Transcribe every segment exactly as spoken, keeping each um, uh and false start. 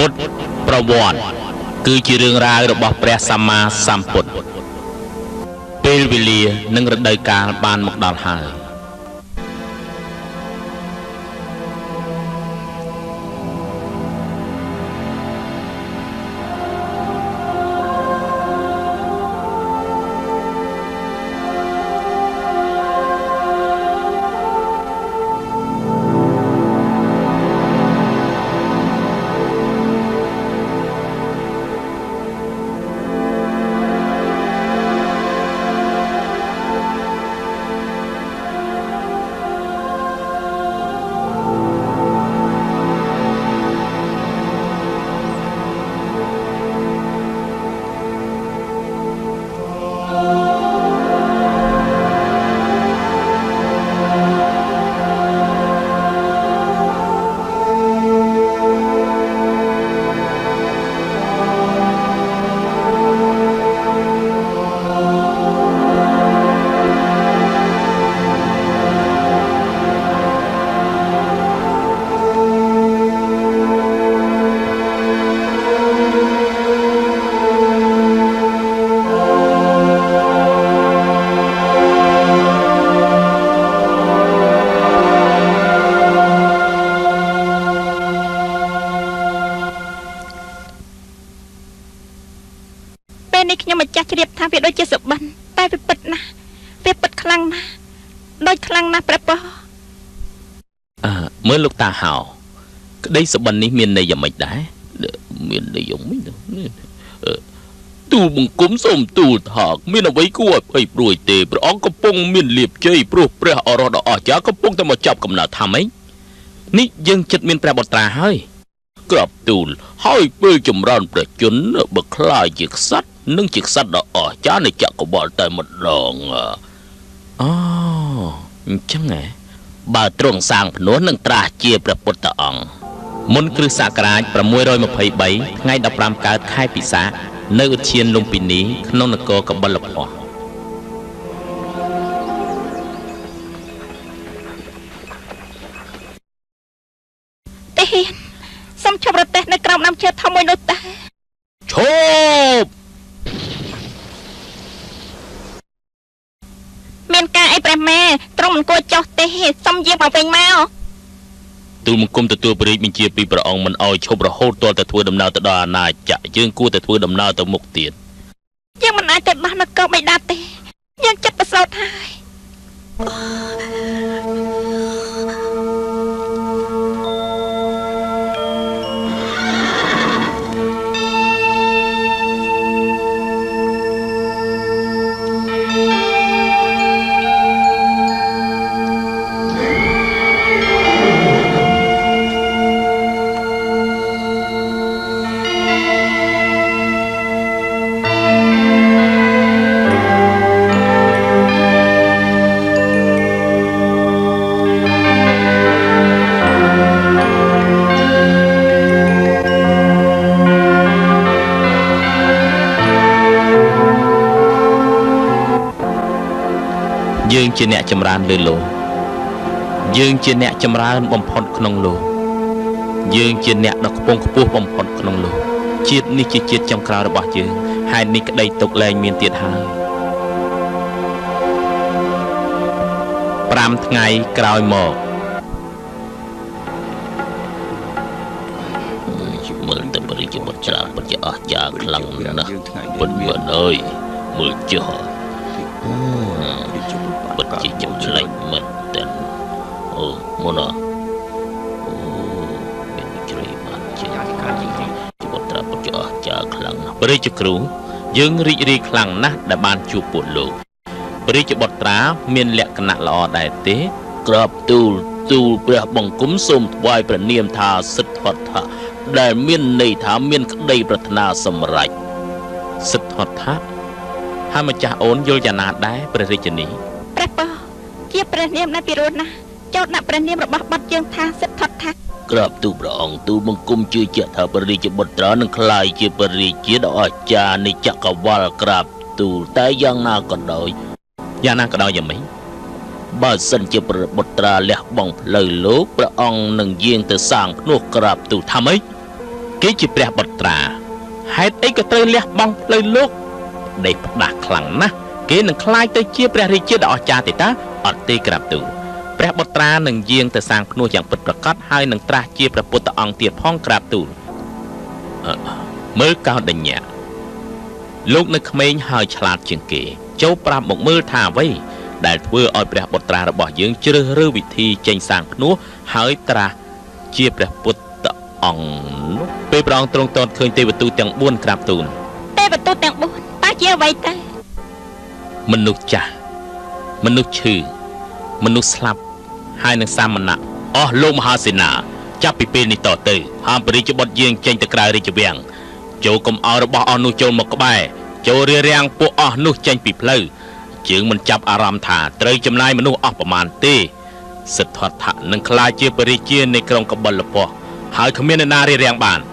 ពុទ្ធប្រវត្តិគឺជារឿងរ៉ាវរបស់ព្រះសម្មាសម្ពុទ្ធពេលវេលានិងរដូវកាលបានមកដល់ហើយ ខ្ញុំម្ចាស់ជ្រាបថាវាដូចជាសុបិនតែវាពិតណាស់វាពិតខ្លាំងណាស់ដូចខ្លាំងណាស់ព្រះពរអើមើលលោកតាហៅក្តីសុបិននេះមានន័យយ៉ាងម៉េចដែរមានន័យយ៉ាងម៉េចទូលបង្គំសូមទូលថាមានអ្វីគួរឲ្យភ័យព្រួយទេព្រះអង្គកំពុងមានលៀបជ័យព្រោះព្រះអរហន្តដ៏អស្ចារ្យកំពុងតែមកចាប់កំណើតថាម៉េចនេះយើងចិត្តមានព្រះបុត្រាហើយក្រាបទូលហើយពេលចម្រើនព្រះជន្មបើខ្លាយជាក្សត្រនឹងជាក្សត្រដ៏អស្ចារ្យនៃចក្រវាឡតែម្ដងអូអញ្ចឹងហ៎បើទ្រង់សាងភ្នោះនឹងត្រាស់ជាព្រះពុទ្ធអង្គមុនគ្រិស្តសករាជប្រាំមួយរយម្ភៃបីថ្ងៃដប់ប្រាំកើតខែពិសាខនៅឧទ្យានលំពិនីក្នុងនគរកបិលភ័ស្ត្រទេសូមឈប់រទេះនៅក្រោមដើមឈើធំមួយនោះតែឈប់មានការអីព្រះម៉ែទ្រង់មិនគួរចោះទេសុំយាងមកវិញមកទូលបង្គំទទួលព្រះរាជបញ្ជាពីព្រះអង្គមិនអោយឈប់រហូតទាល់តែធ្វើដំណើរទៅដល់អាណាចក្រយើងគួរតែធ្វើដំណើរទៅមុខទៀតយើងមិនអាចទៅបោះនគរបិតាទេយើងចិត្តប្រសោតហើយយើងជាអ្នកចម្រើនលើលោកយើងជាអ្នកចម្រើនបំផុតក្នុងលោកយើងជាអ្នកដ៏ខ្ពង់ខ្ពស់បំផុតក្នុងលោកជាតិនេះជាជាតិចុងក្រោយរបស់យើងហេតុនេះក្តីទុកលែងមានទៀតហើយប្រាំថ្ងៃក្រោយមកមើលទៅបរិយាបុត្រច្រើនពិតជាអស្ចារ្យខ្លាំងណាស់ពិតមែនអើយមើលចុះពិតជាចម្លែកមែនតើអូមុនអូមានជ្រៃបានជាអធិការជាជីវិតត្រាពុទ្ធអស្ចារ្យខ្លាំងណាស់ព្រះរាជគ្រូយើងរីករាយខ្លាំងណាស់ដែលបានជួបពួកលោកព្រះរាជបុត្រាមានលក្ខណៈល្អដែរទេក្រាបទូលទូលព្រះបង្គំសូមថ្វាយព្រះនាមថាសិទ្ធត្ថៈដែលមានន័យថាមានក្តីប្រាថ្នាសម្រេចសិទ្ធត្ថៈហើយម្ចាស់អូនយល់យ៉ាងណាដែរព្រះរាជនីព្រះពរជាព្រះនាមដែលពីរោះណាស់ចូលដាក់ព្រះនាមរបស់បុត្រយើងថាសិទ្ធត្ថៈក្រាបទូលព្រះអង្គទូលបង្គំជឿជាក់ថាព្រះរាជបុត្រានឹងក្លាយជាព្រះរាជាដ៏អស្ចារ្យនៃចក្រវាឡក្រាបទូលតែយ៉ាងណាក៏ដោយយ៉ាងណាក៏ដោយយ៉ាងម៉េចបើសិនជាព្រះបុត្រាលះបង់ផ្លូវលោកព្រះអង្គនឹងយាងទៅសាងភ្នោះក្រាបទូលថាម៉េចគេជាព្រះបុត្រាហេតុអីក៏ត្រូវលះបង់ផ្លូវលោកដេកផ្ដាស់ខ្លាំងណាស់គេនឹងខ្លាចទៅជាព្រះរាជាដ៏អស្ចារ្យទេតាអត់ទេក្រាបទូលព្រះបុត្រានឹងយាងទៅសាងភ្នោះយ៉ាងពិតប្រាកដហើយនឹងត្រាស់ជាព្រះពុទ្ធអង្គទៀតផងក្រាបទូលមើលកោដញ្ញៈលោកនៅក្មេងហើយឆ្លាតជាងគេចូលប្រាប់មកមើលថាអ្វីដែលធ្វើឲ្យព្រះបុត្រារបស់យើងជ្រើសរើសវិធីចេញសាងភ្នោះហើយត្រាស់ជាព្រះពុទ្ធអង្គនោះពេលព្រះអង្គទ្រង់ទតឃើញទេវទូតទាំងបួនក្រាបទូលទេវទូតទាំងបួនតើជាអ្វីទៅមនុស្សចាស់មនុស្សឈឺមនុស្សស្លាប់ហើយនឹងសាមណៈអស់លោកមហាសេនាចាប់ពីពេលនេះតទៅហាមព្រះរាជបុត្រយាងចេញទៅក្រៅរាជវាំងចូលកុំឲ្យរបស់អស់នោះចូលមកក្បែរចូលរារាំងពួកអស់នោះចេញពីផ្លូវជើងមិនចាប់អារម្មណ៍ថាត្រូវចំណាយមនុស្សអស់ប្រមាណទេសិទ្ធត្ថៈនឹងក្លាយជាព្រះរាជានៃក្រុងកបិលពស្តុហើយគ្មាននរណារារាំងបាន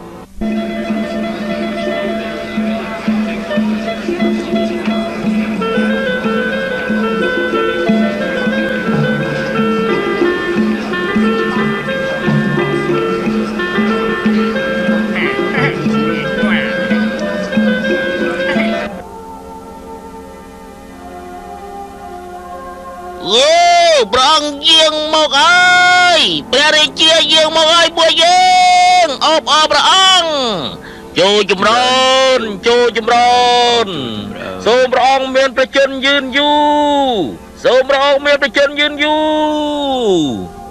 ព្រះអង្គយាងមកហើយព្រះរាជាយាងមកហើយពួកយើងអបអរព្រះអង្គចូលចម្រើនចូលចម្រើនសូមព្រះអង្គមានព្រះជន្មយឺនយូរសូមព្រះអង្គមានព្រះជន្មយឺនយូរ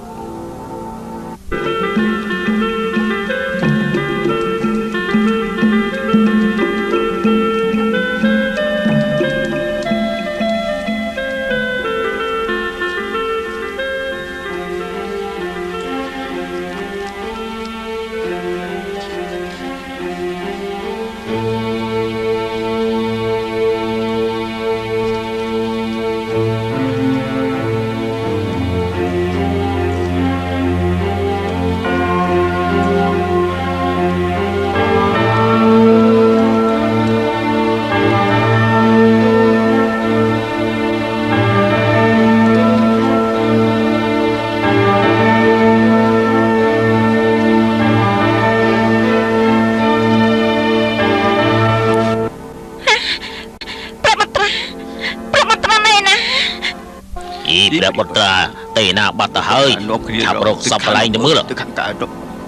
ព្រះបុត្រាទេណាបាត់ទៅហើយឆាប់រកសពកន្លែងទៅមើលទៅខាងកើត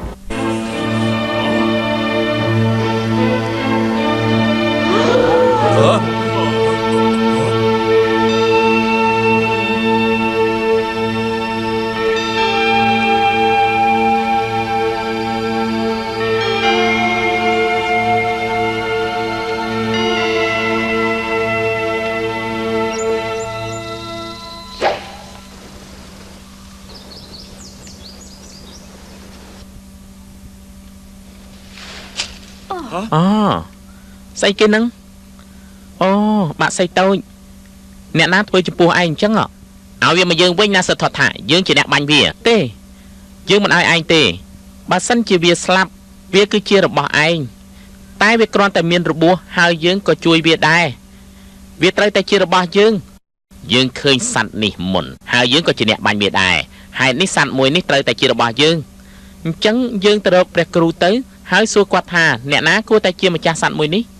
អូស្អីគេហ្នឹងអូបាក់ស្អីតូចអ្នកណាធ្វើចំពោះឯងអញ្ចឹងឲ្យវាមកយើងវិញណាសិទ្ធត្ថៈយើងជាអ្នកបាញ់វាទេយើងមិនឲ្យឯងទេបើសិនជាវាស្លាប់វាគឺជារបស់ឯងតែវាគ្រាន់តែមានរបួសហើយយើងក៏ជួយវាដែរវាត្រូវតែជារបស់យើងយើងឃើញសត្វនេះមុនហើយយើងក៏ជាអ្នកបាញ់វាដែរហេតុនេះសត្វមួយនេះត្រូវតែជារបស់យើងអញ្ចឹងយើងទៅរកព្រះគ្រូទៅហើយសួរគាត់ថាអ្នកណាគួរតែជាម្ចាស់សត្វមួយនេះ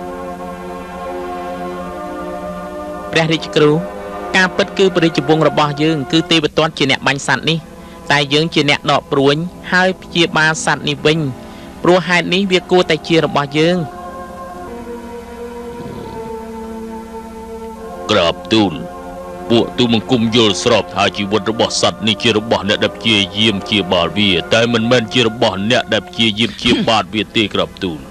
ព្រះរាជគ្រូការពិតគឺព្រះរាជវង្សរបស់យើងគឺទេវទត្តជាអ្នកបាញ់សត្វនេះតែយើងជាអ្នកដកព្រួញហើយព្យាបាលសត្វនេះវិញព្រោះហេតុនេះវាគួរតែជារបស់យើងក្រាបទូលពួកទូមង្គមយល់ស្របថាជីវិតរបស់សត្វនេះជារបស់អ្នកដែលព្យាយាមជាបាលវាតែមិនមែនជារបស់អ្នកដែលព្យាយាមជាបាតវាទេក្រាបទូល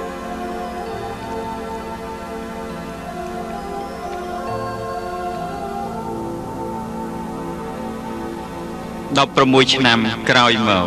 ដប់ប្រាំមួយឆ្នាំក្រោយមក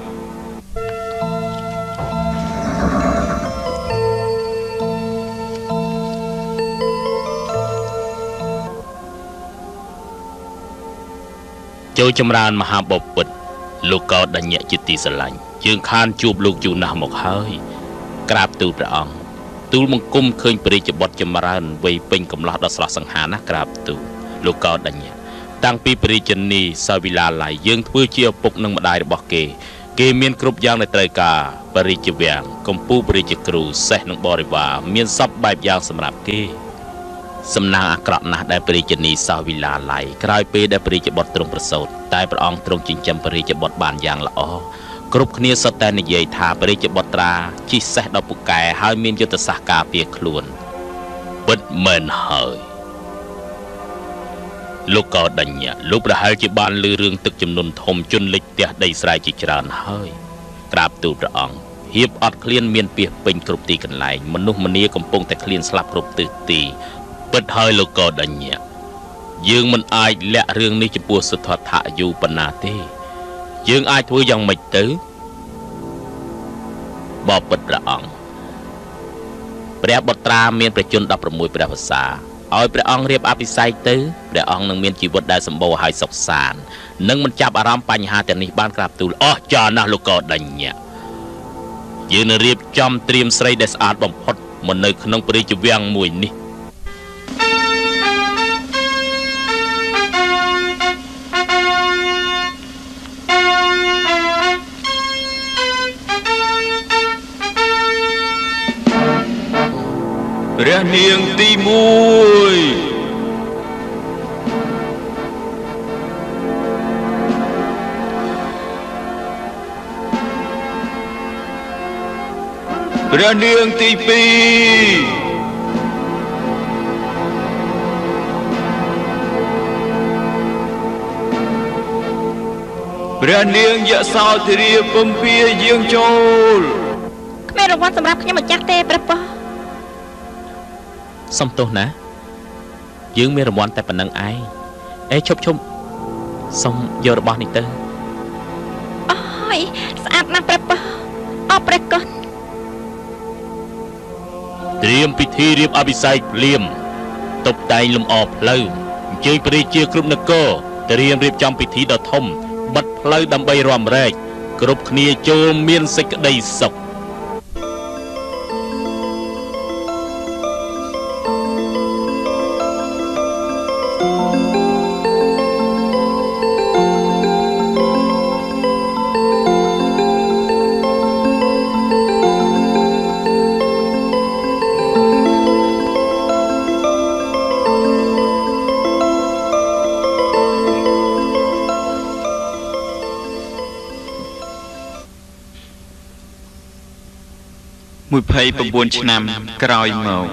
ចូលចម្រើនមហាបពិតលោកកោដញ្ញៈជាទីស្រឡាញ់យើងខានជួបលោកយូរណាស់មកហើយក្រាបទូលព្រះអង្គទូលបង្គំឃើញព្រះរាជបុត្រចម្រើនវ័យពេញកំឡោះដល់ស្រស់សង្ហាណាស់ក្រាបទូលលោកកោដញ្ញៈតាំងពីព្រះរាជនីសាវិឡាល័យយើងធ្វើជាឪពុកនិងម្ដាយរបស់គេគេមានគ្រប់យ៉ាងដែលត្រូវការបរិជ្ជវាំងកម្ពុជាបរិជ្ជគ្រូសេះនិងបរិវារមានសពបែបយ៉ាងសម្រាប់គេសំណាងអាក្រក់ណាស់ដែលព្រះរាជនីសោះវិឡាល័យក្រោយពេលដែលព្រះរាជបុត្រទ្រង់ប្រសូតតែព្រះអង្គទ្រង់ចិញ្ចឹមព្រះរាជបុត្របានយ៉ាងល្អគ្រប់គ្នាសុទ្ធតែនិយាយថាព្រះរាជបុត្រាជិះសេះដល់ពូកែហើយមានយុទ្ធសាស្ត្រការពារខ្លួនពិតមែនហើយលោកកោដញ្ញលោកប្រហែលជាបានឮរឿងទឹកចំនួនធំជន់លិចផ្ទះដីស្រែជាច្រើនហើយក្រាបទូលព្រះអង្គហៀបអត់ឃ្លានមានពាសពេញគ្រប់ទីកន្លែងមនុស្សម្នាកំពុងតែឃ្លានស្លាប់គ្រប់ទិសទីពិតហើយលោកកោដញ្ញយើងមិនអាចលាក់រឿងនេះចំពោះសុទ្ធត្ថយូប៉ុណ្ណាទេយើងអាចធ្វើយ៉ាងម៉េចទៅបបិទ្ធព្រះអង្គព្រះបុត្រាមានព្រះជន្មដប់ប្រាំមួយព្រះវស្សាឲ្យព្រះអង្គរៀបអភិសេកទៅព្រះអង្គនឹងមានជីវិតដែលសម្បូរហើយសុខសាន្តនឹងមិនចាប់អារម្មណ៍បញ្ហាទាំងនេះបានក្រាបទូលអស់ចាណាស់លោកកោដញ្ញយើងនឹងរៀបចំត្រៀមស្រីដែលស្អាតបំផុតមកនៅក្នុងព្រះរាជវាំងមួយនេះព្រះនាងទីមួយព្រះនាងទីពីរព្រះនាងយសោធរាពំភាយាងចូលគ្មានរង្វាន់សម្រាប់ខ្ញុំម្ចាស់ទេព្រះប៉ោះសំទោសណាយើងមានរង្វាន់តែប៉ុណ្្នឹងឯងអេឈប់ឈប់សុំយករបស់នេះទៅអូយស្អាតណាស់ព្រះប៉ោះអរព្រះគុណត្រៀមពិធីរៀបអភិសេកភ្លាមតុបតែងលម្អផ្លូវអញ្ជើញព្រះរាជាគ្រប់នគរត្រៀមរៀបចំពិធីដ៏ធំបិទផ្លូវដើម្បីរាំរែកគ្រប់គ្នាចូលមានសេចក្តីសុខមួយភ័យប្រាំបួនឆ្នាំក្រោយមក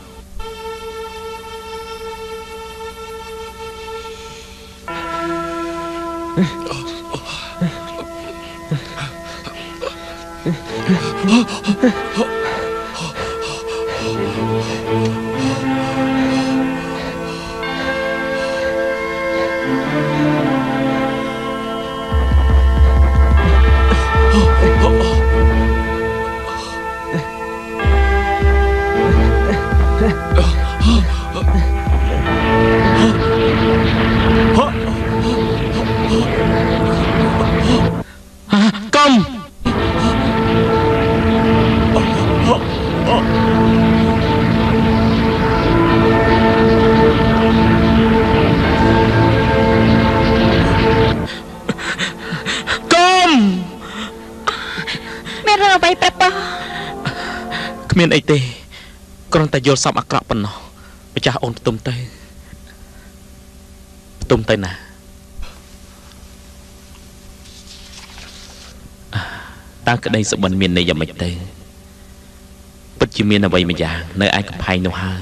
គ្មានអីទេគ្រាន់តែយល់សពអាក្រក់ប៉ុណ្ណោះម្ចាស់អូនផ្ទុំទៅផ្ទុំទៅណាតើក្តីសុបិនមានន័យយ៉ាងម៉េចទៅពិតជាមានអ្វីមួយយ៉ាងនៅឯកំផែងនោះហើយ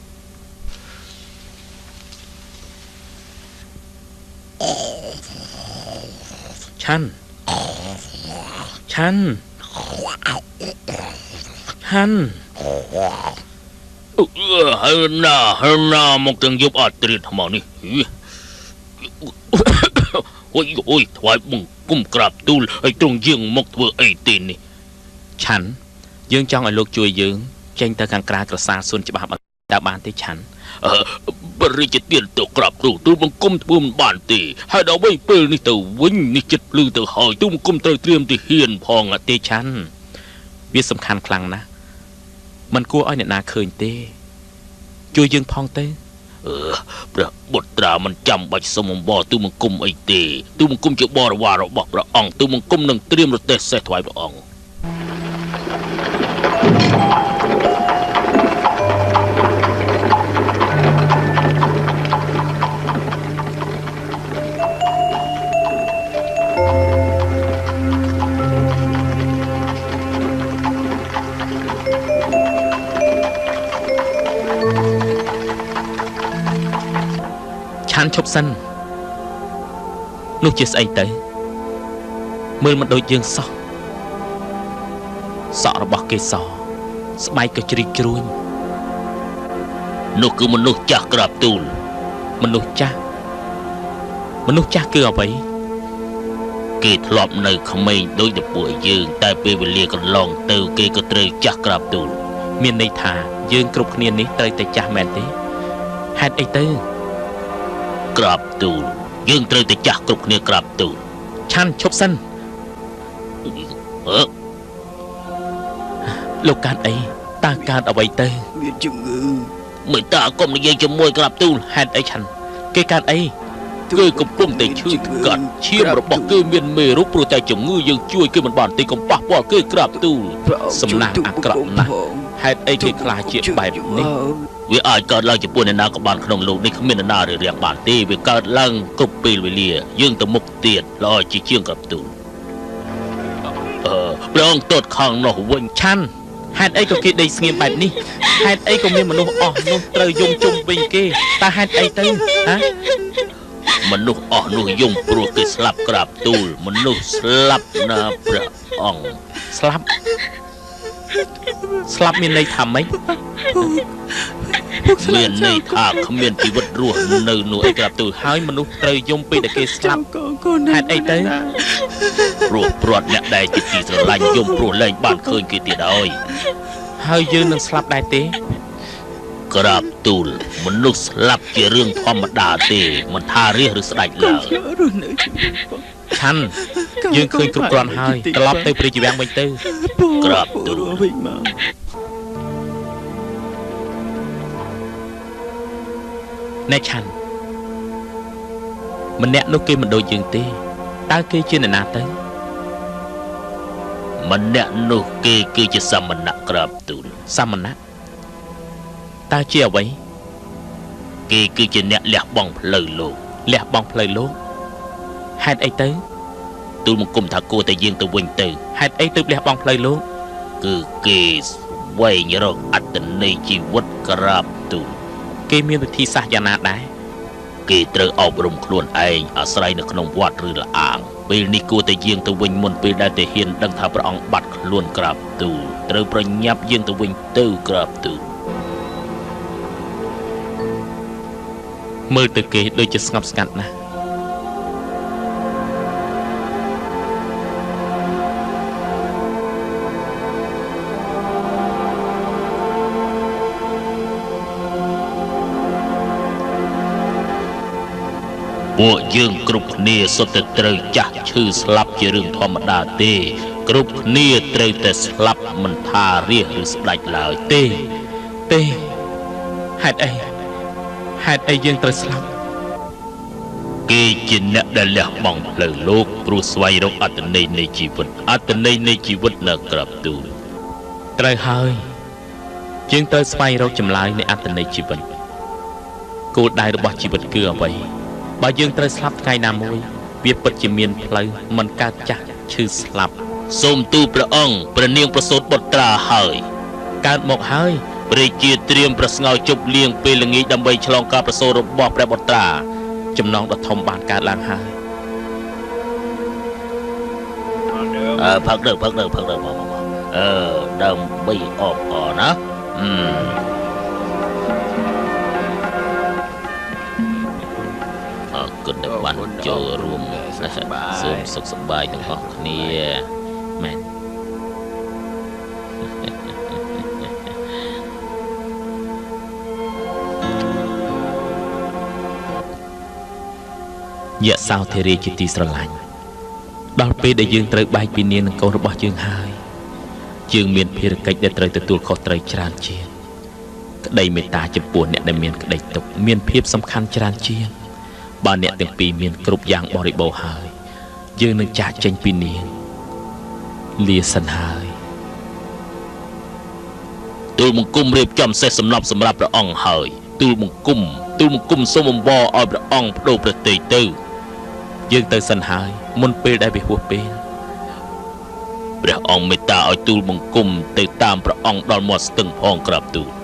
ឆាន់ឆាន់ហាន់អឺហើយណាហើយណាមកទាំងយប់អត់ត្រៀតថ្មនេះអូយអូយថ្វាយបង្គំក្រាបទូលឲ្យទ្រង់យាងមកធ្វើអីទេនេះឆាន់យើងចង់ឲ្យលោកជួយយើងចេញទៅខាងក្រៅក្រសាលសួនច្បាប់តើបានទេឆាន់អឺបរិយាទានទៅក្រាបទូលទូលបង្គំធ្វើមិនបានទេហើយដល់វិញពេលនេះទៅវិញនេះចិត្តភ្លឺទៅហើយទូលបង្គំត្រូវត្រៀមទីហ៊ានផងទេឆាន់វាសំខាន់ខ្លាំងណាស់មិនគួរឲ្យអ្នកណាឃើញទេជួយយើងផងទៅអឺព្រះបុត្រាមិនចាំបាច់សុំអំបរទូលបង្គំអីទេទូលបង្គំជាបរិវាររបស់ព្រះអង្គទូលបង្គំនឹងត្រៀមរទេះសេះថ្វាយព្រះអង្គឆានឈប់សិននោះជាស្អីទៅមើលមិនដូចយើងសោះសក់របស់គេសស្បែកក៏ជ្រីកជ្រួញនោះគឺមនុស្សចាស់ក្រាបទូលមនុស្សចាស់មនុស្សចាស់គឺអ្វីគេធ្លាប់នៅក្មេងដូចតែពួកយើងតែពេលវេលាកន្លងទៅគេក៏ត្រូវចាស់ក្រាបទូលមានន័យថាយើងគ្រប់គ្នានេះត្រូវតែចាស់មែនទេហេតុអីទៅក្រាបទូលយើងត្រូវតែចាស់គ្រប់គ្នាក្រាបទូលឆាន់ឈប់សិនអឺលោកកើតអីតើកើតអ្វីទៅមានជំងឺមិនតាកុំនិយាយជាមួយក្រាបទូលហេតុអីឆាន់គេកើតអីគឺកំពុងតែឈឺកាត់ឈាមរបស់គឺមានមេរោគព្រោះតែជំងឺយើងជួយគឺមិនបានទេកុំប៉ះពាល់គឺក្រាបទូលសំណាងអាក្រក់ណាស់ហេតុអីគេខ្លាចជាបែបនេះវាអាចកើតឡើងចំពោះអ្នកណាក៏បានក្នុងលោកនេះគ្មានអ្នកណារារាំងបានទេវាកើតឡើងគ្រប់ពេលវេលាយើងទៅមុខទៀតល្អជាជាងក្រាបទូលអឺព្រះអង្គទតខាងនោះវិញឆាន់ហេតុអីក៏គេដេកស្ងៀមបែបនេះហេតុអីក៏មានមនុស្សអស់នោះត្រូវយំជុំវិញគេតើហេតុអីទៅហ៎មនុស្សអស់នោះយំព្រោះគេស្លាប់ក្រាបទូលមនុស្សស្លាប់ណាព្រះអង្គស្លាប់ស្លាប់មានន័យថាម៉េចមានន័យថាគ្មានជីវិតរស់នៅនោះអីក្រាបទូលហើយមនុស្សត្រូវយំពេលដែលគេស្លាប់ហេតុអីទៅព្រោះព្រាត់អ្នកដែលជាទីស្រឡាញ់យំព្រោះលែងបានឃើញគេទៀតហើយហើយយើងនឹងស្លាប់ដែរទេក្រាបទូលមនុស្សស្លាប់ជារឿងធម្មតាទេមិនថារាសឬស្ដេចឡើយឆាន់យើងឃើញគ្រប់គ្រាន់ហើយត្រឡប់ទៅព្រះជីវាំងវិញទៅក្រាបទូលវិញមកណែឆាន់ម្នាក់នោះគេមិនដូចយើងទេតើគេជានរណាទៅម្នាក់នោះគេគឺជាសមណៈក្រាបទូលសមណៈតើជាអ្វីគេគឺជាអ្នកលះបង់ផ្លូវលោកលះបង់ផ្លូវលោកហេតុអីទៅទូលបង្គំថាគួរតែយើងទៅវិញទៅហេតុអីទៅលះបង់ផ្លូវលោកគឺគេស្វែងរកអត្តន័យជីវិតក្រាបទូលគេមានវិធីសាស្ត្រយ៉ាងណាដែរគេត្រូវអប់រំខ្លួនឯងអាស្រ័យនៅក្នុងវត្តឬលអាងពេលនេះគួរតែយើងទៅវិញមុនពេលដែលតែហ៊ានដឹងថាព្រះអង្គបាត់ខ្លួនក្រាបទូលត្រូវប្រញាប់យើងទៅវិញទៅក្រាបទូលមើលទៅគេដូចជាស្ងប់ស្ងាត់ណាស់ពួកយើងគ្រប់គ្នាសុទ្ធតែត្រូវចាស់ឈឺស្លាប់ជារឿងធម្មតាទេគ្រប់គ្នាត្រូវតែស្លាប់មិនថារាសឬស្ដេចឡើយទេទេហេតុអីហេតុអីយើងត្រូវស្លាប់គេជាអ្នកដែលលះបង់ផ្លូវលោកព្រោះស្វែងរកអត្តន័យនៃជីវិតអត្តន័យនៃជីវិតនៅក្រាបទូលត្រូវហើយយើងត្រូវស្វែងរកចម្លើយនៃអត្តន័យជីវិតគោលដៅរបស់ជីវិតគឺអ្វីបើយើងត្រូវស្លាប់ថ្ងៃណាមួយវាពិតជាមានផ្លូវមិនកើតចាស់ឈឺស្លាប់សូមទូលព្រះអង្គព្រះនាងប្រសូតបុត្រាហើយកើតមកហើយព្រះជាត្រៀមប្រស្ងោជប់លៀងពេលល្ងាចដើម្បីឆ្លងការប្រសូតរបស់ព្រះបុត្រាចំណងដ៏ធំបានកើតឡើងហើយអើផឹកទៅផឹកទៅផឹកទៅមកមកអឺដើម្បីអបអរណាអឺអរគុណដែលបានចូលរួមសូមសុខសប្បាយទាំងអស់គ្នាមែនយៈសោធារីជាទីស្រឡាញ់ដល់ពេលដែលយើងត្រូវបែកពីនាងនិងកូនរបស់យើងហើយយើងមានភារកិច្ចដែលត្រូវទទួលខុសត្រូវច្រើនជាងក្តីមេត្តាចំពោះអ្នកដែលមានក្តីទុក្ខមានភាពសំខាន់ច្រើនជាងបើអ្នកទាំងពីរមានគ្រប់យ៉ាងបរិបូរណ៍ហើយយើងនឹងចាកចេញពីនាងលាសិនហើយទូលបង្គំរៀបចំសេះសម្រាប់សម្រាប់ព្រះអង្គហើយទូលបង្គំទូលបង្គំសូមអង្វរឲ្យព្រះអង្គបដូរប្រតិយទៅយើងទៅសិនហើយមុនពេលដែលវាហួសពេលព្រះអង្គមេត្តាឲ្យទូលបង្គំទៅតាមព្រះអង្គដល់មាត់ស្ទឹងផងក្រាបទូល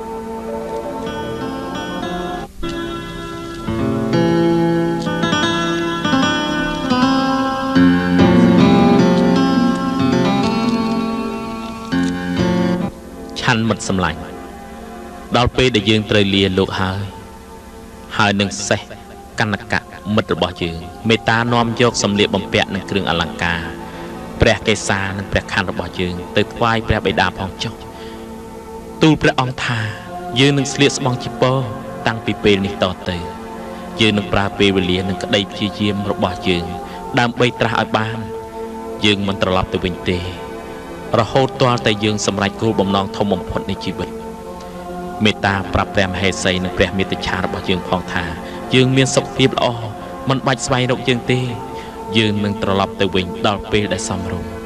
ឆាន់មិត្តសម្លាញ់ដល់ពេលដែលយើងត្រូវលាលោកហើយហើយនឹងសេះកណ្ណកៈមិត្តរបស់យើងមេត្តានាំយកសម្លៀកបំពាក់និងគ្រឿងអលង្ការព្រះកេសានិងព្រះខ័នរបស់យើងទៅថ្វាយព្រះបិតាផងចុះទូលព្រះអង្គថាយើងនឹងស្លៀកស្បង់ជាពរតាំងពីពេលនេះតទៅយើងនឹងប្រើពេលវេលានិងក្តីព្យាយាមរបស់យើងដើម្បីត្រាស់ឲ្យបានយើងមិនត្រឡប់ទៅវិញទេរហូតទាល់តែយើងសម្រេចគោលបំណងធំបំផុតនៃជីវិតមេត្តាប្រាប់ព្រះមហេសីនិងព្រះមេត្តាឆារបស់យើងផងថាយើងមានសុខភាពល្អមិនបាច់ស្វែងរកយើងទេយើងនឹងត្រឡប់ទៅវិញដល់ពេលដែលសមរម្យ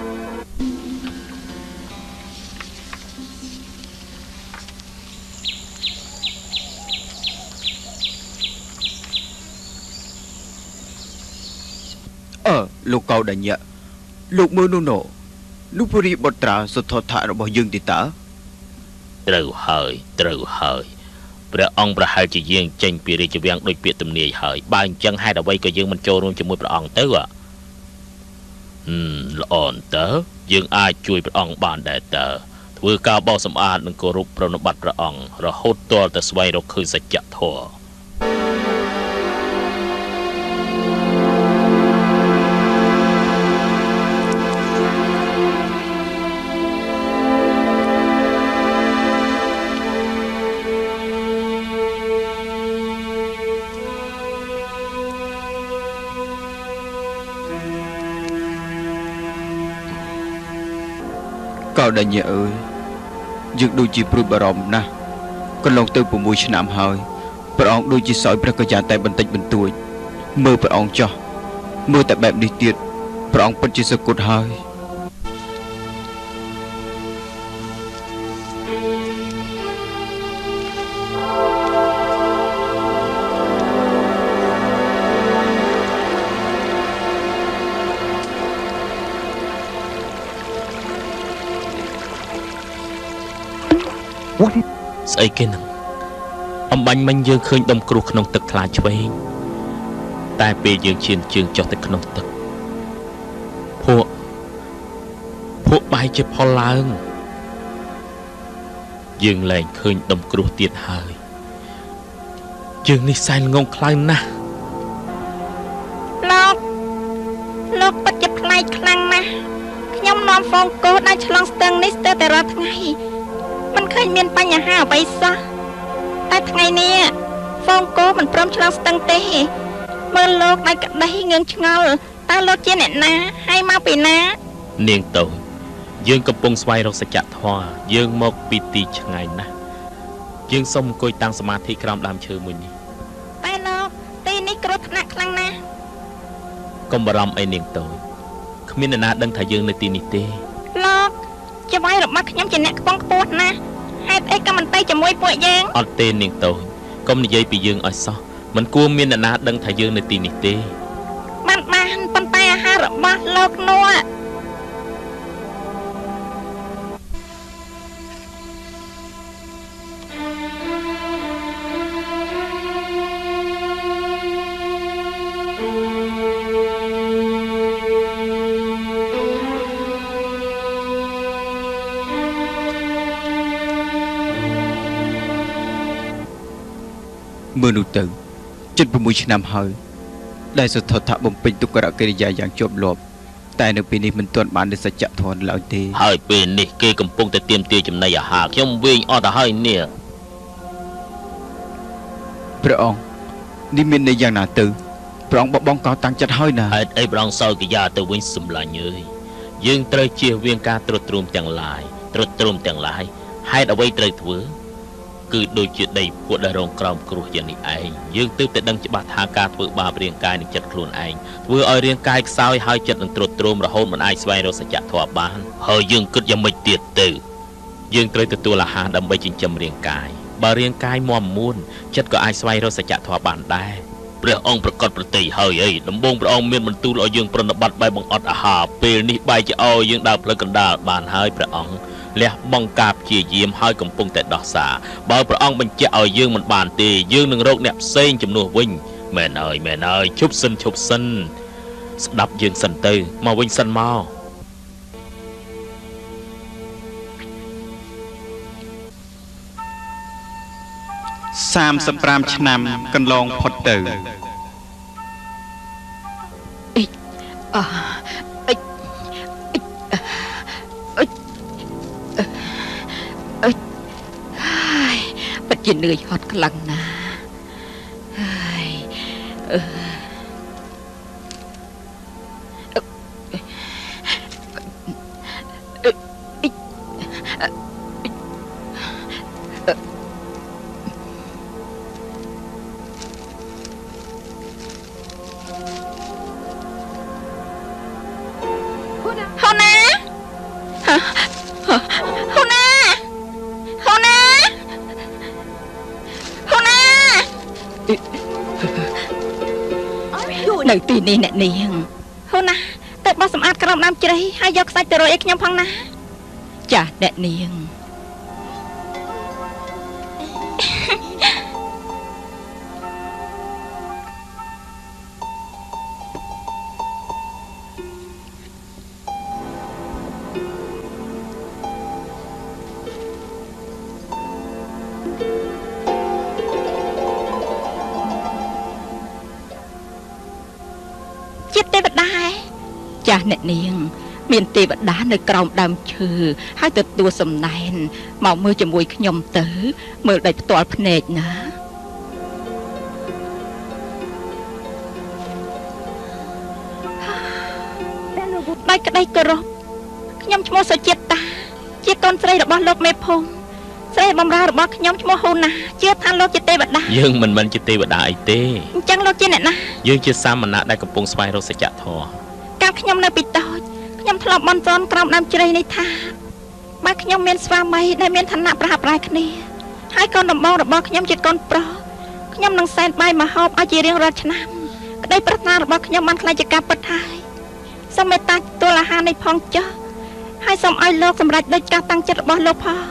អឺលោកកៅដញ្ញៈលោកមើលនោះនោះនោះពរិបុត្រាសុទ្ធថារបស់យើងទីតើត្រូវហើយត្រូវហើយព្រះអង្គប្រហែលជាយើងចេញពីរាជវាំងដោយពាក្យទំនាយហើយបើអញ្ចឹងហេតុអ្វីក៏យើងមិនចូលរួមជាមួយព្រះអង្គទៅហ៎ហឹមល្អតើយើងអាចជួយព្រះអង្គបានដែរតើធ្វើការបោសសម្អាតនិងគោរពប្រណិប័តព្រះអង្គរហូតទាល់តែស្វែងរកឃើញសច្ចធម៌កៅដញ្ញៈអើយយើងដូចជាព្រួយបារម្ភណាស់កន្លងទៅប្រមួយឆ្នាំហើយព្រះអង្គដូចជាសោយព្រះកញ្ញាតែបន្តិចបន្តួចមើលព្រះអង្គចោះមើលតែបែបនេះទៀតព្រះអង្គពិតជាសក្ដិហើយស្អីគេនឹងអំបញ្ញមិញយើងឃើញដុំគ្រោះក្នុងទឹកថ្លាឆ្វេងតែពេលយើងឈានជើងចុះទៅក្នុងទឹកភក់ភក់បែរជាផលឡើងយើងលែងឃើញដុំគ្រោះទៀតហើយយើងនេះសែនងងខ្លាំងណាស់លោកលោកពិតជាប្លែកខ្លាំងណាស់ខ្ញុំនាំហ្វូងកូដែលឆ្លងស្ទឹងនេះស្ទើរតែរាល់ថ្ងៃមិនឃើញមានបញ្ហាអ្វីសោះតែថ្ងៃនេះហ្វូងកូមិនព្រមឆ្លងស្ទឹងទេមើលលោកដោយក្តីងឿងឆ្ងល់តើលោកជាអ្នកណាហើយមកពីណានាងតូចយើងកំពុងស្វែងរកសច្ចធម៌យើងមកពីទីឆ្ងាយណាស់យើងសូមអង្គុយតាំងសមាធិក្រោមដើមឈើមួយនេះតែលោកទីនេះគ្រោះថ្នាក់ខ្លាំងណាស់កុំបារម្ភអីនាងតូចគ្មានអ្នកណាដឹងថាយើងនៅទីនេះទេលោកជាវាយរបស់ខ្ញុំជាអ្នកខ្ពង់ខ្ពស់ណាស់ហេតុអីក៏មិនទៅជាមួយពួកយើងអត់ទេនាងតូចកុំនិយាយពីយើងឲ្យសោះមិនគួរមានអ្នកណាដឹងថាយើងនៅទីនេះទេបានបានប៉ុន្តែអាហាររបស់លោកនោះមើលនោះទៅជិតប្រាំឆ្នាំហើយដែលសុទ្ធថាបំពេញទុក្ករកិរិយាយ៉ាងជាប់លាប់តែនៅពេលនេះមិនទាន់បាននូវសច្ចធម៌ឡើយទេហើយពេលនេះគេកំពុងតែទាមទារចំណីអាហារខ្ញុំវិញអត់ទៅហើយនេះព្រះអង្គនេះមានន័យយ៉ាងណាទៅព្រះអង្គបបងកោតាំងចិត្តហើយណាហេតុអីព្រះអង្គសោយកិយាទៅវិញសម្លាញ់អើយយើងត្រូវជៀសវាងការត្រួតត្រោមទាំងឡាយត្រួតត្រោមទាំងឡាយហេតុអ្វីត្រូវធ្វើគឺដូចជាដីពួកដែលរងក្រោមគ្រោះយ៉ាងនេះឯងយើងទើបតែដឹងច្បាស់ថាការធ្វើបាបរាងកាយនិងចិត្តខ្លួនឯងធ្វើឲ្យរាងកាយខ្សោយហើយចិត្តនឹងទ្រុឌទ្រោមរហូតមិនអាចស្វែងរកសច្ចធម៌បានហើយយើងគិតយ៉ាងម៉េចទៀតទៅយើងត្រូវទទួលអាហារដើម្បីចិញ្ចឹមរាងកាយបើរាងកាយមាំមួនចិត្តក៏អាចស្វែងរកសច្ចធម៌បានដែរព្រះអង្គប្រកាសប្រតិយហើយអីដំបូងព្រះអង្គមានបន្ទូលឲ្យយើងប្រណិប័តបែបបង្អត់អាហារពេលនេះបែរជាឲ្យយើងដើរផ្លូវកណ្ដាលបានហើយព្រះអង្គលះបង់ការព្យាយាមហើយកំពុងតែដោះសារបើព្រះអង្គបញ្ជាក់ឲ្យយើងមិនបានទេយើងនឹងរកអ្នកផ្សេងជំនួសវិញមែនហើយមែនហើយឈប់សិនឈប់សិនស្ដាប់យើងសិនទៅមកវិញសិនមកសាមសិបប្រាំឆ្នាំកន្លងផុតទៅអ៊ីអអ៊ីអ៊ីហើយពិតជានឿយហត់ខ្លាំងណាស់ហើយអឺនៅទីនេះអ្នកនាងហូណាទៅបោះសម្អាតក្រោមដើមជ្រៃហើយយកខ្សាច់ទៅរយឲ្យខ្ញុំផងណាចាស់អ្នកនាងចាស់អ្នកនាងមានទេវតានៅក្រោមដើមឈើហើយទទួលសំណែនមកមើលជាមួយខ្ញុំទៅមើលដោយផ្ទាល់ភ្នែកណាដោយក្តីគោរពខ្ញុំឈ្មោះសុជាតិតាជាកូនស្រីរបស់លោកមេភូមិស្រីបំរើរបស់ខ្ញុំឈ្មោះហូណាជឿថាលោកជាទេវតាយើងមិនមែនជាទេវតាអីទេអញ្ចឹងលោកជាអ្នកណាយើងជាសាមណៈដែលកំពុងស្វែងរកសច្ចធម៌កាលខ្ញុំនៅពីតូចខ្ញុំធ្លាប់បន់ស្រន់ក្រោមដើមជ្រៃនេះថាបើខ្ញុំមានស្វាមីដែលមានឋានៈប្រហាក់ប្រហែលគ្នាហើយកូនដំបងរបស់ខ្ញុំជាកូនប្រុសខ្ញុំនឹងសែនបាយមហូបឲ្យជារៀងរាល់ឆ្នាំក្តីប្រាថ្នារបស់ខ្ញុំបានខ្លាចជាការពិតហើយសូមមេត្តាទទួលអាហារនេះផងចុះហើយសូមឲ្យលោកសម្រេចដូចការតាំងចិត្តរបស់លោកផង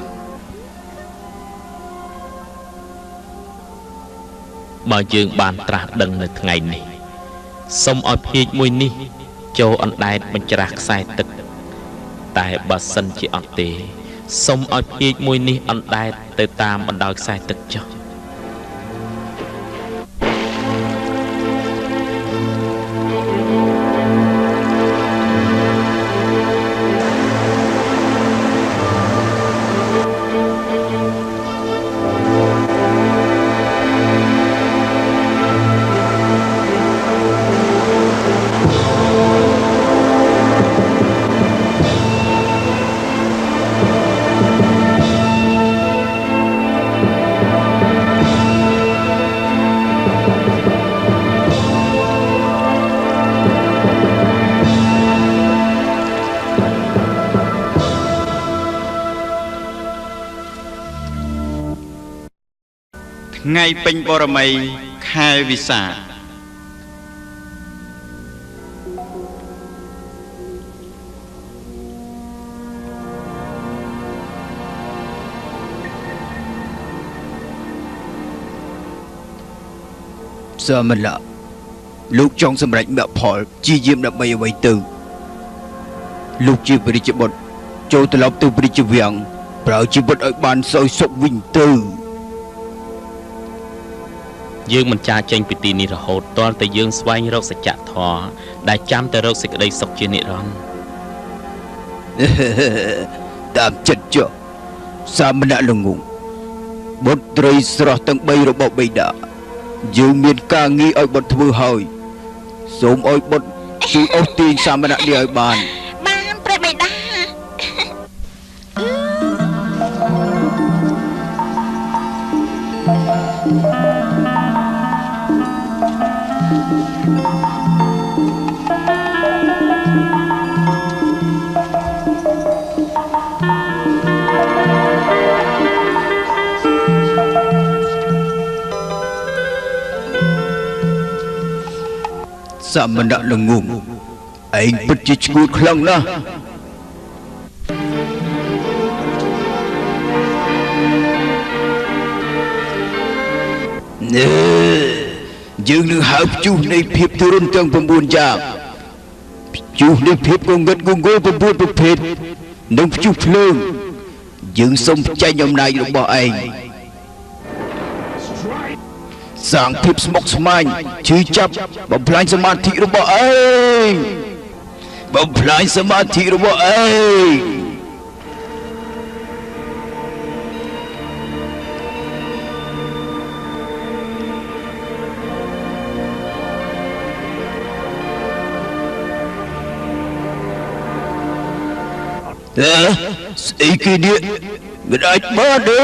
បើយើងបានត្រាស់ដឹងនៅថ្ងៃនេះសូមឲ្យភាជមួយនេះចូលអណ្ដែតបញ្ច្រាស់ខ្សែទឹកតែបើសិនជាអត់ទេសូមឲ្យភាជមួយនេះអណ្ដែតទៅតាមបណ្ដោយខ្សែទឹកចុះថ្ងៃពេញបរមីខែវិសាខសមឡៈលោកចង់សម្រេចមគ្គផលជាយាមដើម្បីអ្វីទៅលោកជាព្រះរាជបុត្រចូលត្រឡប់ទៅព្រះរាជវាំងប្រើជីវិតឲ្យបានសោយសុខវិញទៅយើងមិនចាចេញពីទីនេះរហូតទាល់តែយើងស្វែងរកសច្ចធម៌ដែលចាំតែរកសេចក្តីសុខជានិរន្តរ៍តាមចិត្តចុះសាមណៈល្ងងបុត្រីស្រស់ទាំងបីរបស់បិតាយើងមានការងារឲ្យបុត្រធ្វើហើយសូមឲ្យបុត្រជួយអូសទាញសាមណៈនេះឲ្យបានបានព្រះបិតាសមណៈល្ងងឯងពិតជាឈួតខ្លាំងណាស់នេះយើងនឹងហៅព្យុះនៃភាពទរំទាំង៩យ៉ាងព្យុះនៃភាពងងឹតងងល់៩ប្រភេទនិងព្យុះភ្លើងយើងសូមចេញអំណាចរបស់ឯងសាងភាពស្មុគស្មាញឈឺចាប់បំផ្លាញសមាធិរបស់ឯងបំផ្លាញសមាធិរបស់ឯងអើស្អីគេនេះមិនអាចបានទេ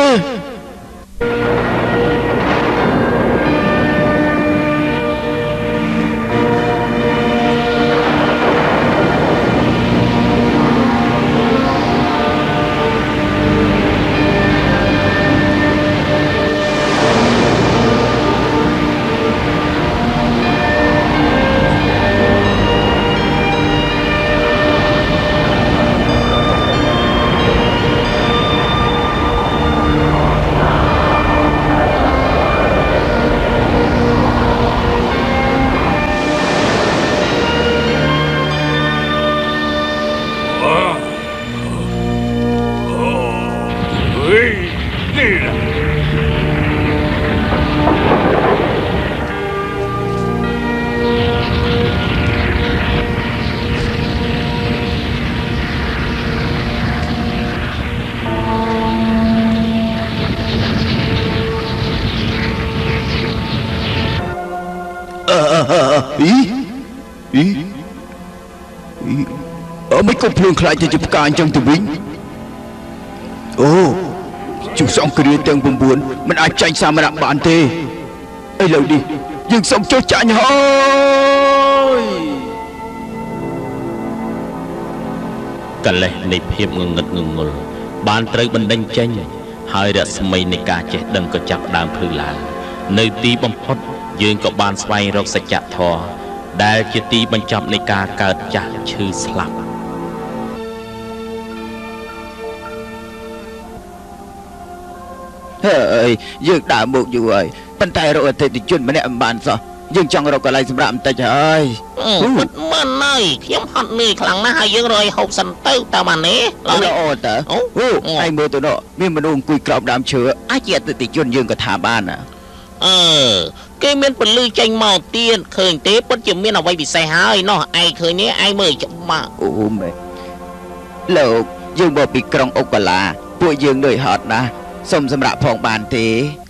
អីអីអឺមិនក៏ភ្លើងខ្លាចទៅជាផ្កាអញ្ចឹងទៅវិញអូជុះសង្គ្រាមទាំង៩មិនអាចចាញ់សាមរៈបានទេឥឡូវនេះយើងសូមចុះចាញ់ហើយកលេសនៃភាពងងឹតងងល់បានត្រូវបណ្ដេញចេញហើយរស្មីនៃការចេះដឹងក៏ចាប់ដើមភ្លឺឡើងនៅទីបំផុតយើងក៏បានស្វែងរកសច្ចធម៌ដែលជាទីបញ្ចប់នៃការកើតចាស់ឈឺស្លាប់ហើយយើងដើរមកយូរហើយប៉ុន្តែរកអតិថិជនម្នាក់មិនបានសោះយើងចង់រកកន្លែងសម្រាប់បន្តិចហើយពិតមែនហើយខ្ញុំហត់នឿយខ្លាំងណាស់ហើយយើងរកឲ្យហូបសិនទៅតាមអានេះល្អតើអូឯងមើលទៅនោះមានមនុស្សអង្គុយក្រោមដើមឈើអាចជាអតិថិជនយើងក៏ថាបានណាអឺគេមានពលឺចេញមកទៀតឃើញទេពិតជាមានអ្វីពិសេសហើយនោះឯងឃើញនេះឯងមើលច្បាស់អូមែនលោកយើងមកពីក្រុងអុកកាឡាពួកយើងនឿយហត់ណាស់សុំសម្រាប់ផងបានទេ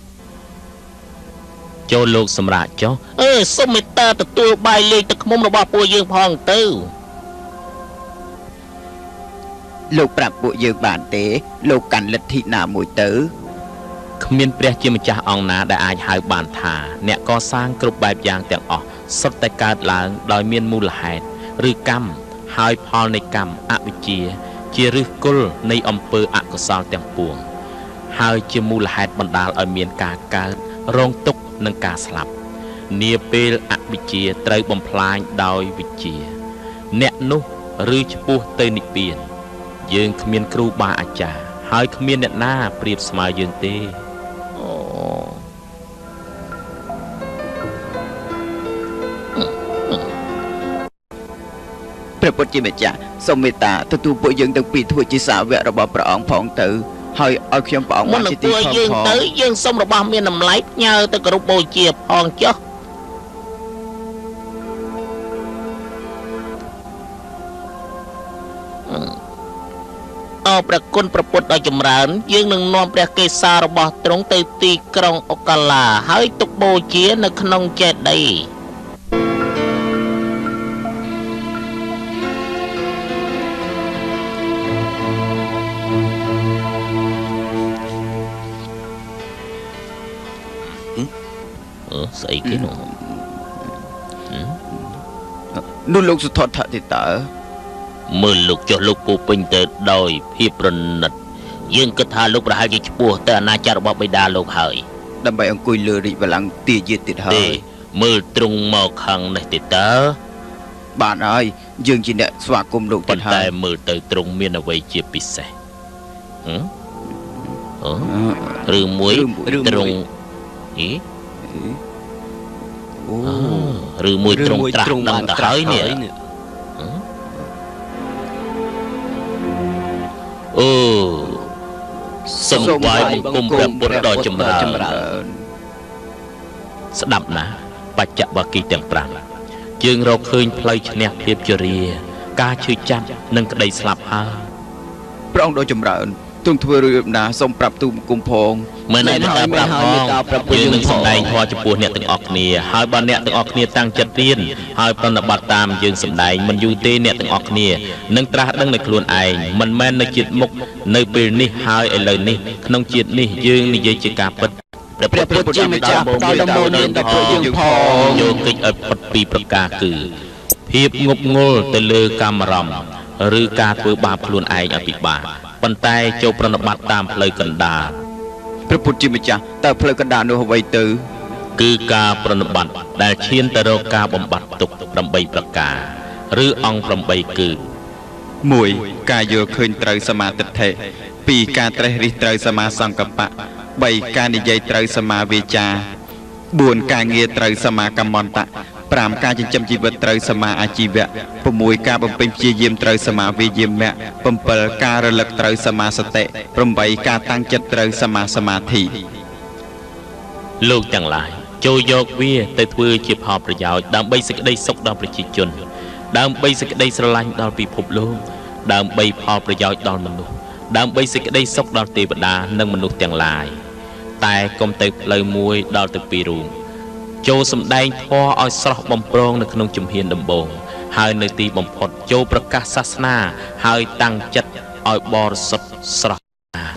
ចូលលោកសម្រាប់ចុះអឺសុំមេត្តាទទួលបាយលេខទឹកឃ្មុំរបស់ពួកយើងផងទៅលោកប្រាប់ពួកយើងបានទេលោកកាន់លទ្ធិណាមួយទៅគ្មានព្រះជាម្ចាស់អង្គណាដែលអាចហៅបានថាអ្នកកសាងគ្រប់បែបយ៉ាងទាំងអស់សុទ្ធតែកើតឡើងដោយមានមូលហេតុឬកម្មហើយផលនៃកម្មអវិជ្ជាជាឫសគល់នៃអំពើអកុសលទាំងពួងហើយជាមូលហេតុបណ្ដាលឲ្យមានការកើតរងទុក្ខនិងការស្លាប់នាពេលអវិជ្ជាត្រូវបំផ្លាញដោយវិជ្ជាអ្នកនោះឬឆ្ពោះទៅនិព្វានយើងគ្មានគ្រូបាអាចារ្យហើយគ្មានអ្នកណាប្រៀបស្មើយើងទេអូព្រះពុទ្ធជាម្ចាស់សូមមេត្តាទទួលពួកយើងទាំងពីរធ្វើជាសាវករបស់ព្រះអង្គផងទៅហើយឲ្យខ្ញុំព្រះអង្គបានជាទីខំផងយើងទៅយើងសូមរបស់មានតម្លៃផ្ញើទៅគោរពបូជាផងចុះអរព្រះគុណព្រះពុទ្ធដ៏ចម្រើនយើងនឹងនាំព្រះកេសារបស់ទ្រង់ទៅទីក្រុងអុកាឡាហើយទុកបូជានៅក្នុងចេតិយស្អីគេនោះនោះលោកសុថតថាទេតើមើលលោកចុះលោកពោពេញទៅដោយភាពប្រណិតយើងគិតថាលោកប្រហែលជាឆ្ពោះទៅអាណាចក្ររបស់បិតាលោកហើយដើម្បីអង្គុយលើរាជបល្ល័ង្កទាយាទទៀតហើយមើលទ្រង់មកខាងនេះទេតើបាទហើយយើងជាអ្នកស្វាគមន៍លោកទៅហើយតែមើលទៅត្រង់មានអ្វីជាពិសេសហ៎ឬមួយត្រង់អីអូឬមួយត្រង់ត្រាស់នឹងទៅហើយនេះអូសូមថ្វាយបង្គំព្រះពុទ្ធដ៏ចម្រើនស្ដាប់ណាបច្ចៈវគិទាំងប្រាំយើងរកឃើញផ្លូវឈ្នះភាពជរាការឈឺចាប់និងក្តីស្លាប់ហើយព្រះអង្គដ៏ចម្រើនទងធ្វើរួចរួចណាសូមប្រាប់ទូបង្គំផងមិនតែប្រាប់ផងយើងនឹងសម្ដែងធម៌ចំពោះអ្នកទាំងអស់គ្នាហើយបើអ្នកទាំងអស់គ្នាតាំងចិត្តរៀនហើយប្រតិបត្តិតាមយើងសម្ដែងមិនយូរទេអ្នកទាំងអស់គ្នានឹងត្រាស់ដឹងនៅខ្លួនឯងមិនមែននៅជាតិមុខនៅពេលនេះហើយឥឡូវនេះក្នុងជាតិនេះយើងនិយាយជាការពិតព្រះពុទ្ធជាម្ចាស់ផ្ដល់ដំណោនទៅពួកយើងផងយកកិច្ចឲ្យផុតពីប្រការគឺភាពងប់ងល់ទៅលើកាមរម្មណ៍ឬការធ្វើបាបខ្លួនឯងឲ្យពិបាកប៉ុន្តែចូលប្រណិប័តតាមផ្លូវកណ្ដាលព្រះពុទ្ធជាម្ចាស់តើផ្លូវកណ្ដាលនោះអ្វីទៅគឺការប្រណិប័តដែលឈានទៅរកការបំបត្តិទុក្ខប្រាំប្រការឬអង្គប្រាំគឺមួយការយល់ឃើញត្រូវសមាទិដ្ឋិពីរការត្រេះរិះត្រូវសមាសង្កបៈបីការនិយាយត្រូវសមាវាចាបួនការងារត្រូវសមាកម្មន្តៈប្រាំការចិញ្ចឹមជីវិតត្រូវសមាអាជីវៈsáuការបំពេញព្យាយាមត្រូវសមាវិយាមៈbảyការរលឹកត្រូវសមាសតិtámការតាំងចិត្តត្រូវសមាសមាធិលោកទាំងឡាយចូលយកវាទៅធ្វើជាផលប្រយោជន៍ដើម្បីសេចក្តីសុខដល់ប្រជាជនដើម្បីសេចក្តីស្រឡាញ់ដល់ពិភពលោកដើម្បីផលប្រយោជន៍ដល់មនុស្សដើម្បីសេចក្តីសុខដល់ទេវតានិងមនុស្សទាំងឡាយតែកុំទៅផ្លូវមួយដល់ទៅពីររូងចូលសម្ដែងធម៌ឲ្យស្រស់បំព្រងនៅក្នុងជំហានដំបូងហើយនៅទីបំផុតចូលប្រកាសសាសនាហើយតាំងចិត្តឲ្យបរិសុទ្ធស្រស់ស្អាត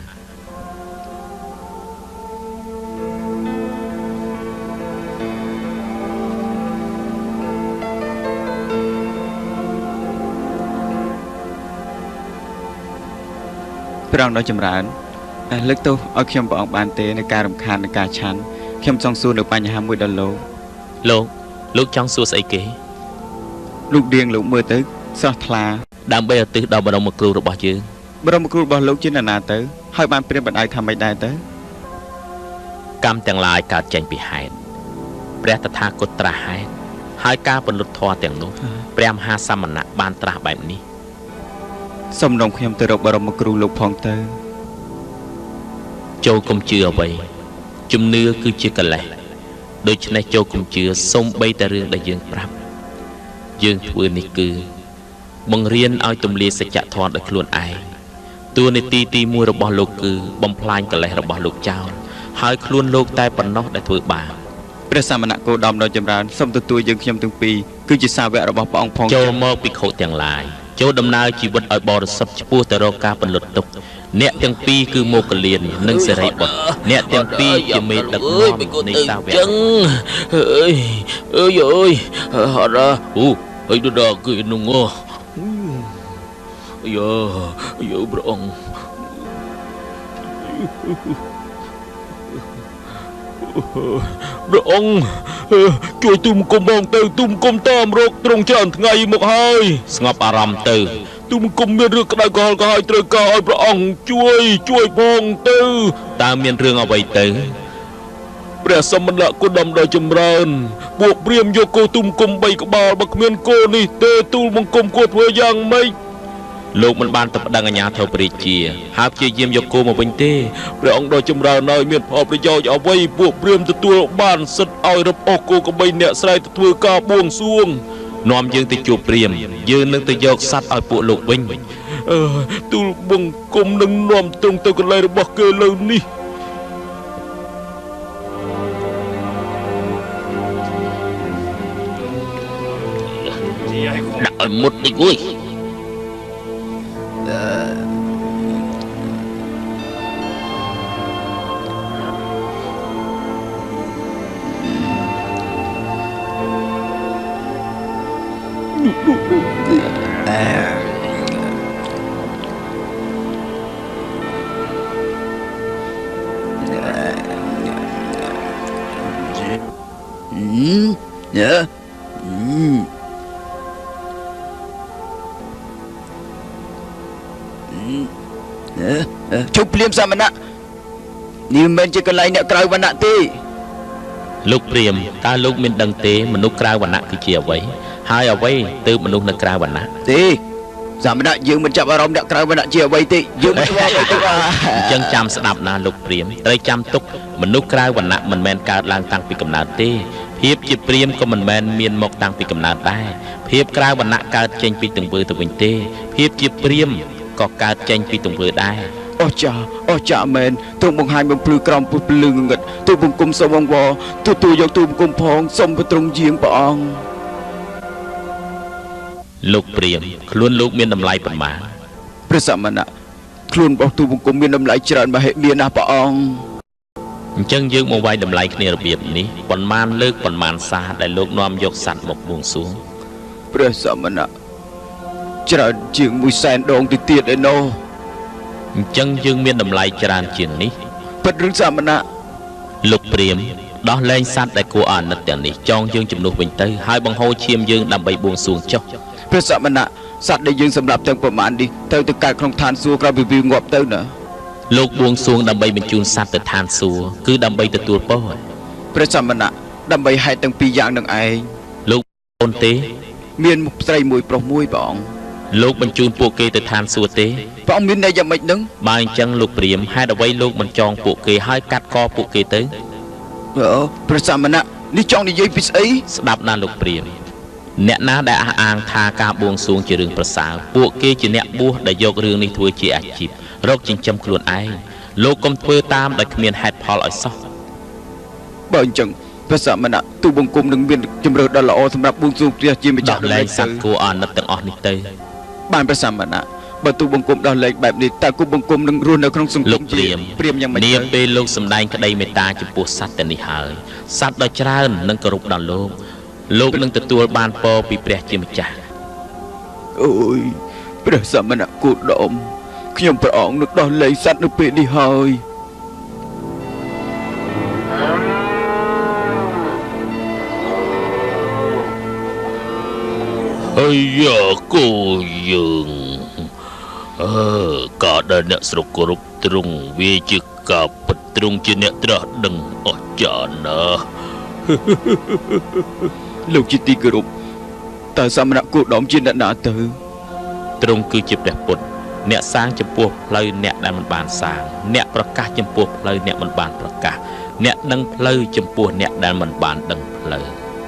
ព្រះអង្គដ៏ចម្រើនលើកទោសឲ្យខ្ញុំព្រះអង្គបានទេในការរំខាននៃការឆាន់ខ្ញុំចង់សួរនៅបញ្ហាមួយដល់លោកលោកលោកចង់សួរស្អីគេលោករៀងលោកមើលទៅស្រស់ថ្លាដើម្បីឧទ្ទិសដល់បរមគ្រូរបស់យើងបរមគ្រូរបស់លោកជានរណាទៅហើយបានព្រាបបណ្ដៅថាម៉េចដែរទៅកម្មទាំងឡាយកើតចេញពីហេតុព្រះតថាគតត្រាស់ហេតុហើយការពន្លត់ធម៌ទាំងនោះព្រះមហាសមណៈបានត្រាស់បែបនេះសូមនាំខ្ញុំទៅរកបរមគ្រូលោកផងទៅចូលកុំជឿអ្វីជំនឿគឺជាកិលេសដូច្នេះចូលកុំជឿសូម្បីតែរឿងដែលយើងប្រាប់យើងធ្វើនេះគឺបង្រៀនឲ្យទម្លាយសច្ចធម៌ដោយខ្លួនឯងតួនាទីទីមួយរបស់លោកគឺបំផ្លាញកិលេសរបស់លោកចោលហើយខ្លួនលោកតែប៉ុណ្ណោះដែលធ្វើបាបព្រះសមណគោតមដ៏ចម្រើនសូមទទួលយើងខ្ញុំទាំងពីរគឺជាសាវករបស់ព្រះអង្គផងចូលមកភិក្ខុទាំងឡាយចូលដំណើរជីវិតឲ្យបរិសុទ្ធឆ្ពោះទៅរកការបន្លត់ទុក្ខអ្នកទាំងពីរគឺមោគលាននិងសេរីបុត្រអ្នកទាំងពីរជាមេដឹកនាំនៃសាវកចឹងអើយអើយអើយអរអូអើយដល់គឺនោះយោយោព្រះអង្គព្រះអង្គជួយទុំគុំបងទៅទុំគុំតាមរកត្រង់ច្រើនថ្ងៃមកហើយស្ងប់អារម្មណ៍ទៅទុំគុំមានរឿងក្តៅក្រហល់ក៏ឲ្យត្រូវការឲ្យព្រះអង្គជួយជួយផងទៅតើមានរឿងអ្វីទៅព្រះសមណគោតមដ៏ចម្រើនពួកព្រាហ្មណ៍យកគោទុំគុំបីក្បាលបើគ្មានគោនេះទេទូលបង្គំគួរធ្វើយ៉ាងម៉េចលោកមិនបានទៅប្តឹងអាជ្ញាធរព្រះរាជាហើយព្យាយាមយកគោមកវិញទេព្រះអង្គដ៏ចម្រើនហើយមានផលប្រយោជន៍អ្វីពួកព្រាហ្មណ៍ទទួលបានសិទ្ធឲ្យរឹបអូសគោក្របីអ្នកស្រែទៅធ្វើការបួងសួងនាំយើងទៅជួបព្រាហ្មណ៍យើងនឹងទៅយកសត្វឲ្យពួកលោកវិញអឺទូលបង្គំនឹងនាំត្រង់ទៅកន្លែងរបស់គេលើនេះដាក់ឲ្យមុតតិចអើយជុំភ្លាមសមណៈនេះមិនមែនជាកន្លែងអ្នកក្រៅវណ្ណៈទេលោកព្រាមតើលោកមានដឹងទេមនុស្សក្រៅវណ្ណៈគឺជាអ្វីហើយអ្វីទើបមនុស្សនៅក្រៅវណ្ណៈទេសមណៈយើងមិនចាប់អារម្មណ៍អ្នកក្រៅវណ្ណៈជាអ្វីទេយើងមិនស្គាល់ទេអញ្ចឹងចាំស្ដាប់ណាលោកព្រាមត្រូវចាំទុកមនុស្សក្រៅវណ្ណៈមិនមែនកើតឡើងតាំងពីកំណើតទេភាពជាព្រាមក៏មិនមែនមានមកតាំងពីកំណើតដែរភាពក្រៅវណ្ណៈកើតចេញពីទង្វើទៅវិញទេភាពជាព្រាមក៏កើតចេញពីទង្វើដែរអស់ចាអស់ចាមែនទ្រង់បង្ហាញបំភ្លឺក្រំពុះភ្លឺងងឹតទូបង្គំសូមអង្វរទូទូយកទូបង្គំផងសូមប្រទ្រង់យាងព្រះអង្គលោកព្រាមខ្លួនលោកមានតម្លៃប៉ុន្មានព្រះសមណៈខ្លួនរបស់ទូបង្គំមានតម្លៃច្រើនមហិមាណាស់ព្រះអង្គអញ្ចឹងយើងមកវាយតម្លៃគ្នារបៀបនេះប៉ុន្មានលើកប៉ុន្មានសារដែលលោកនាំយកសัตว์មកបួងសួងព្រះសមណៈច្រើនជាងមួយសែនដងទៅទៀតឯណោះអញ្ចឹងយើងមានតម្លៃច្រើនជាងនេះពិតឬសមណៈលោកព្រាមដោះលែងសัตว์ដែលគួរអាណិតទាំងនេះចងយើងជំនួសវិញទៅហើយបង្ហូរឈាមយើងដើម្បីបួងសួងចុះព្រះសមណៈសត្វដែលយើងសម្រាប់ទាំងប្រមាណនេះត្រូវទៅកើតក្នុងឋានសួគ៌ក្រោយពីវាងាប់ទៅណាលោកបួងសួងដើម្បីបញ្ជូនសត្វទៅឋានសួគ៌គឺដើម្បីទទួលពរព្រះសមណៈដើម្បីហេតុទាំងពីរយ៉ាងនឹងឯងលោកអូនទេមានមុខស្រីមួយប្រុសមួយព្រះអង្គលោកបញ្ជូនពួកគេទៅឋានសួគ៌ទេព្រះអង្គមានន័យយ៉ាងម៉េចនឹងបើអញ្ចឹងលោកព្រាមហេតុអ្វីលោកមិនចងពួកគេហើយកាត់កពួកគេទៅអូព្រះសមណៈនេះចង់និយាយពីស្អីស្ដាប់ណាលោកព្រាមអ្នកណាដែលអះអាងថាការបួងសួងជារឿងប្រសើរពួកគេជាអ្នកបួសដែលយករឿងនេះធ្វើជាអាជីពរកចិញ្ចឹមខ្លួនឯងលោកកុំធ្វើតាមដោយគ្មានហេតុផលឲ្យសោះបើអញ្ចឹងព្រះសមណៈទូបង្គំនឹងមានជំរឿនដ៏ល្អសម្រាប់បួងសួងព្រះជាម្ចាស់ដោះលែងសត្វគួរអាណិតទាំងអស់នេះទៅបានព្រះសមណៈបើទូបង្គំដោះលែងបែបនេះតើគូបង្គំនឹងរស់នៅក្នុងសង្គមលោកព្រាមព្រាមយ៉ាងម៉េចនាពេលលោកសម្ដែងក្តីមេត្តាចំពោះសត្វទាំងនេះហើយសត្វដ៏ច្រើននឹងគោរពដល់លោកលោកនឹងទទួលបានពរពីព្រះជាម្ចាស់អូយព្រះសមណៈគូដមខ្ញុំព្រះអង្គនឹងដោះលែងសត្វនៅពេលនេះហើយអាយ៉ាគូយើងអឺក៏ដែលអ្នកស្រុកគោរពទ្រង់វាជាការពិតទ្រង់ជាអ្នកត្រាស់ដឹងអស្ចារ្យណាស់លោកជាទីគោរពតើសមណៈគូដមជាអ្នកណាទៅទ្រង់គឺជាព្រះពុទ្ធអ្នកសាងចំពោះផ្លូវអ្នកដែលមិនបានសាងអ្នកប្រកាសចំពោះផ្លូវអ្នកមិនបានប្រកាសអ្នកដឹងផ្លូវចំពោះអ្នកដែលមិនបានដឹងផ្លូវ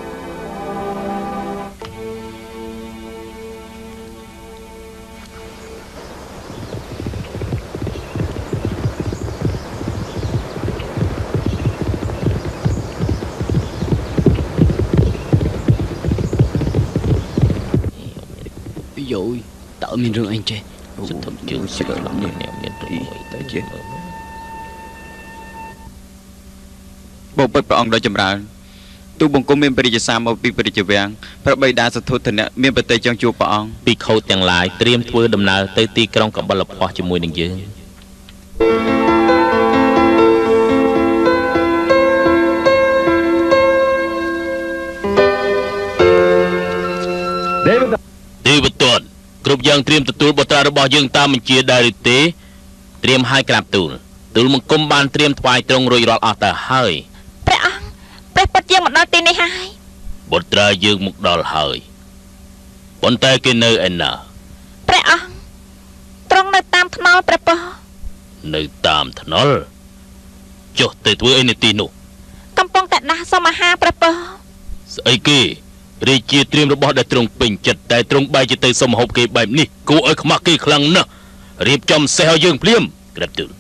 យោយតើមានរឿងអីចេះសុទ្ធជើងស្គាល់នេះមានរឿងអីទៅចេះបបិទ្ធព្រះអង្គដ៏ចម្រើនទូបង្គំមានបរិយាសាមកពីបរិយាវាំងព្រះបិតាសធុធនៈមានប្រតិចង់ជួបព្រះអង្គពីខោទាំងឡាយត្រៀមធ្វើដំណើរទៅទីក្រុងកបិលភ័ស្ត្រជាមួយនឹងយើងទេវទត្តគ្រប់យ៉ាងត្រៀមទទួលបុត្រារបស់យើងតាមបញ្ជាដែរឬទេត្រៀមឲ្យក្រាបទូលទូលបង្គំបានត្រៀមថ្វាយត្រង់រួចរាល់អស់ទៅហើយព្រះអង្គព្រះពុទ្ធយើងមកដល់ទីនេះហើយបុត្រាយើងមកដល់ហើយប៉ុន្តែគេនៅឯណាព្រះអង្គត្រង់នៅតាមថ្នល់ព្រះពរនៅតាមថ្នល់ចុះទៅធ្វើអីនៅទីនោះកំពុងតែដាស់សុំអាហារព្រះពរស្អីគេរាជាត្រៀមរបស់ដែលទ្រង់ពេញចិត្តតែទ្រង់បែរជាទៅសុំហូបគេបែបនេះគួរឲ្យខ្មាស់គេខ្លាំងណាស់រៀបចំសេះឲ្យយើងភ្លាមក្រាបទូល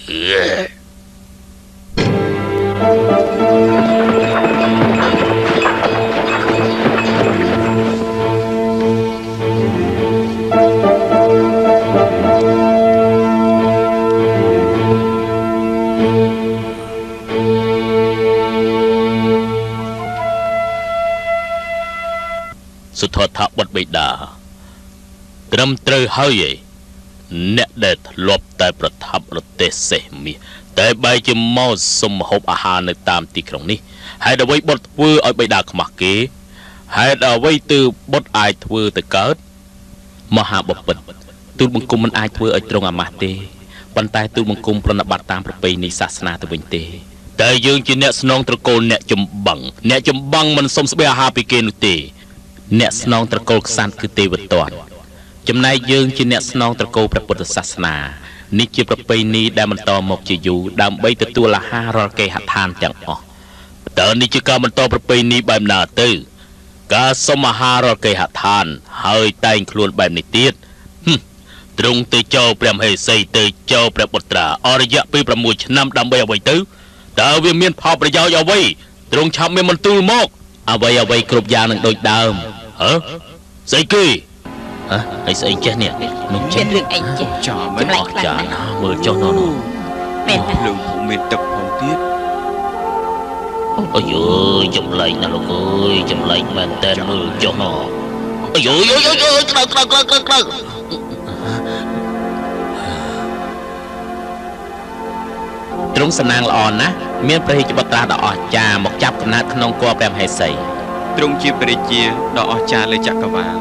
សុទ្ធថាបុត្របិតាត្រឹមត្រូវហើយឯអ្នកដែលធ្លាប់តែប្រថាប់រទេះសេះមាសតែបែរជាមកសុំហូបអាហារនៅតាមទីក្រុងនេះហេតុអ្វីបុត្រធ្វើឲ្យបិតាខ្មាស់គេហេតុអ្វីទើបបុត្រអាចធ្វើទៅកើតមហាបពិតទូលបង្គំមិនអាចធ្វើឲ្យត្រង់អាម៉ាស់ទេប៉ុន្តែទូលបង្គំប្រណិប័តតាមប្រពៃណីសាសនាទៅវិញទេតែយើងជាអ្នកស្នងត្រកូលអ្នកចម្បាំងអ្នកចម្បាំងមិនសុំស្បៀអាហារពីគេនោះទេអ្នកស្នងត្រកូលក្សត្រគឺទេវទត្តចំណែកយើងជាអ្នកស្នងត្រកូលព្រះពុទ្ធសាសនានេះជាប្រពៃណីដែលបន្តមកជាយូរដើម្បីទទួលអាហាររាល់គេហដ្ឋានទាំងអស់តើនេះជាការបន្តប្រពៃណីបែបណាទៅការសុំអាហាររាល់គេហដ្ឋានហើយតែងខ្លួនបែបនេះទៀតទ្រង់ទៅចូលព្រះមហេសីទៅចូលព្រះបុត្រាអរយៈពេលប្រាំមួយឆ្នាំដើម្បីអ្វីទៅតើវាមានផលប្រយោជន៍អ្វីទ្រង់ឆាប់មានមន្ទូលមកអ្វីអ្វីគ្រប់យ៉ាងនឹងដូចដើមហ៎ស្អីគេហ៎ហើយស្អីចេះនេះនោះចេះមានរឿងអីចេះចាមិនអស់ចាណាមើលចុះនោះនោះមែនភ្លើងពុំមានទឹកផងទៀតអូយចម្លែកណាស់លោកអើយចម្លែកមែនតើមើលចុះនោះអូយអូយអូយអូយក្តៅក្តៅក្តៅក្តៅក្តៅទ្រង់សំណាងល្អណាស់មានព្រះរាជបុត្រាដ៏អស្ចារ្យមកចាប់កំណើតក្នុងគភ៌ព្រះមហេសីទ្រង់ជាព្រះរាជាដ៏អស្ចារ្យលើចក្រវាល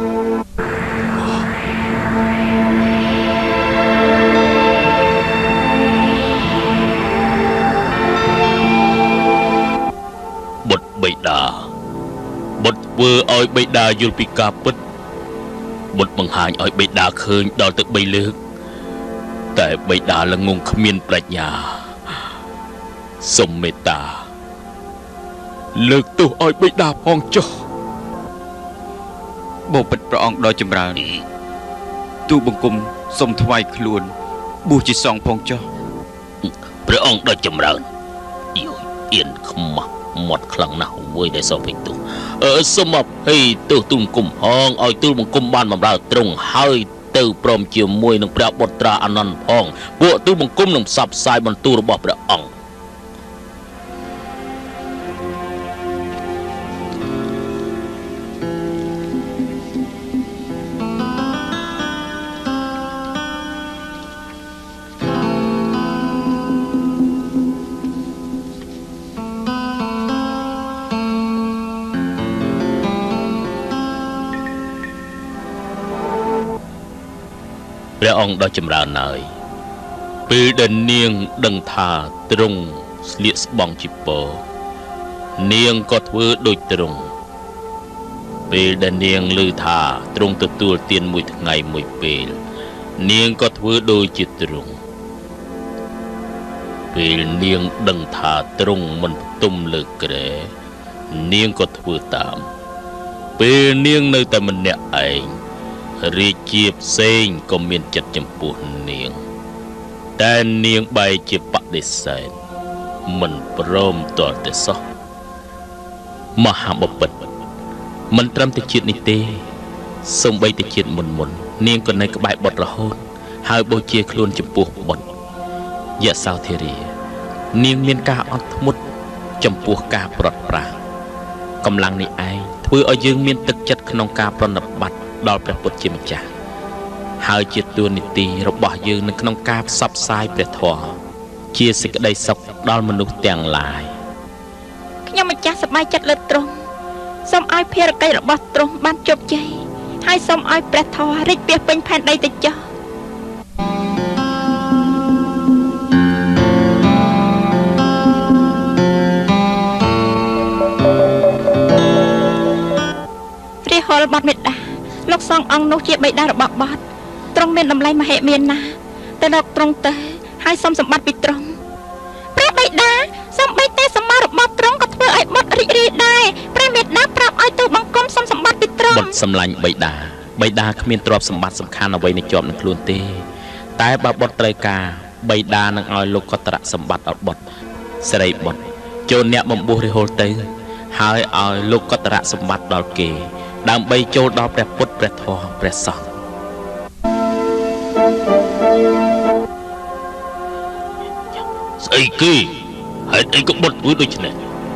បុត្របិតាបុត្រធ្វើឲ្យបិតាយល់ពីការពិតបុត្របង្ហាញឲ្យបិតាឃើញដល់ទឹកបីលើកតែបិតាល្ងងគ្មានប្រាជ្ញាសុំមេត្តាលើកទោសឲ្យបិតាផងចុះបបិទ្ធព្រះអង្គដ៏ចម្រើនទូលបង្គំសូមថ្វាយខ្លួនបួសជាសង្ឃផងចុះព្រះអង្គដ៏ចម្រើនយូអៀនខ្មាស់មាត់ខ្លាំងណាស់វយដែលសោពេញទោសអឺសូមអភ័យទោសទូលបង្គំហងឲ្យទូលបង្គំបានបម្រើត្រង់ហើយទៅព្រមជាមួយនឹងព្រះបុត្រាអនន្តផងពួកទូលបង្គំនឹងផ្សព្វផ្សាយបន្ទូលរបស់ព្រះអង្គព្រះអង្គដ៏ចម្រើនហើយ ពេលដែលនាងដឹងថាទ្រង់ស្លៀកស្បង់ជីពរនាងក៏ធ្វើដូចទ្រង់ពេលដែលនាងឮថាទ្រង់ទទួលទានមួយថ្ងៃមួយពេលនាងក៏ធ្វើដូចជាទ្រង់ពេលនាងដឹងថាទ្រង់មិនផ្ទុំលើក្រែនាងក៏ធ្វើតាមពេលនាងនៅតែម្នាក់ឯងរាជាផ្សេងក៏មានចិត្តចំពោះនាងតែនាងបែរជាបដិសេធមិនព្រមទាល់តែសោះមហាបពិតមិនត្រឹមតែជាតិនេះទេសូម្បីតែជាតិមុនមុននាងក៏នៅក្បែរបុត្ររហូតហើយបូជាខ្លួនចំពោះបុត្រយសោធារីនាងមានការអត់ធ្មត់ចំពោះការប្រត់ប្រាស់កម្លាំងនេះឯងធ្វើឲ្យយើងមានទឹកចិត្តក្នុងការប្រណិប័តដល់ព្រះពុទ្ធជាម្ចាស់ហើយជាតួនាទីរបស់យើងនៅក្នុងការផ្សព្វផ្សាយព្រះធម៌ជាសេចក្តីសុខដល់មនុស្សទាំងឡាយខ្ញុំម្ចាស់សប្បាយចិត្តលើទ្រង់សូមឲ្យភារកិច្ចរបស់ទ្រង់បានជោគជ័យហើយសូមឲ្យព្រះធម៌រីកពាសពេញផែនដីទៅចុះព្រះហល់បាត់មេត្តាលោកសងអង្គនោះជាបិតារបស់បាត់ទ្រង់មានតម្លៃមហិមាណាស់ទៅដល់ទ្រង់ទៅហើយសូមសម្បត្តិពីទ្រង់ព្រះបិតាសូមបីតែសម្បត្តិរបស់ទ្រង់ក៏ធ្វើឲ្យបុត្ររីករាយដែរព្រះមេត្តាប្រាប់ឲ្យទៅបង្គំសូមសម្បត្តិពីទ្រង់បុត្រសម្លាញ់បិតាបិតាគ្មានទ្រព្យសម្បត្តិសំខាន់អ្វីនៅជាប់នឹងខ្លួនទេតែបើបុត្រត្រូវការបិតានឹងឲ្យលោកកតរៈសម្បត្តិដល់បុត្រសិរីបុត្រចូលអ្នកបំពោះរិហុលទៅហើយឲ្យលោកកតរៈសម្បត្តិដល់គេដើម្បីចូលដល់ព្រះពុទ្ធព្រះធម៌ព្រះសង្ឃស្អីគេហេតុអីក៏បុត្រធ្វើដូច្នេះ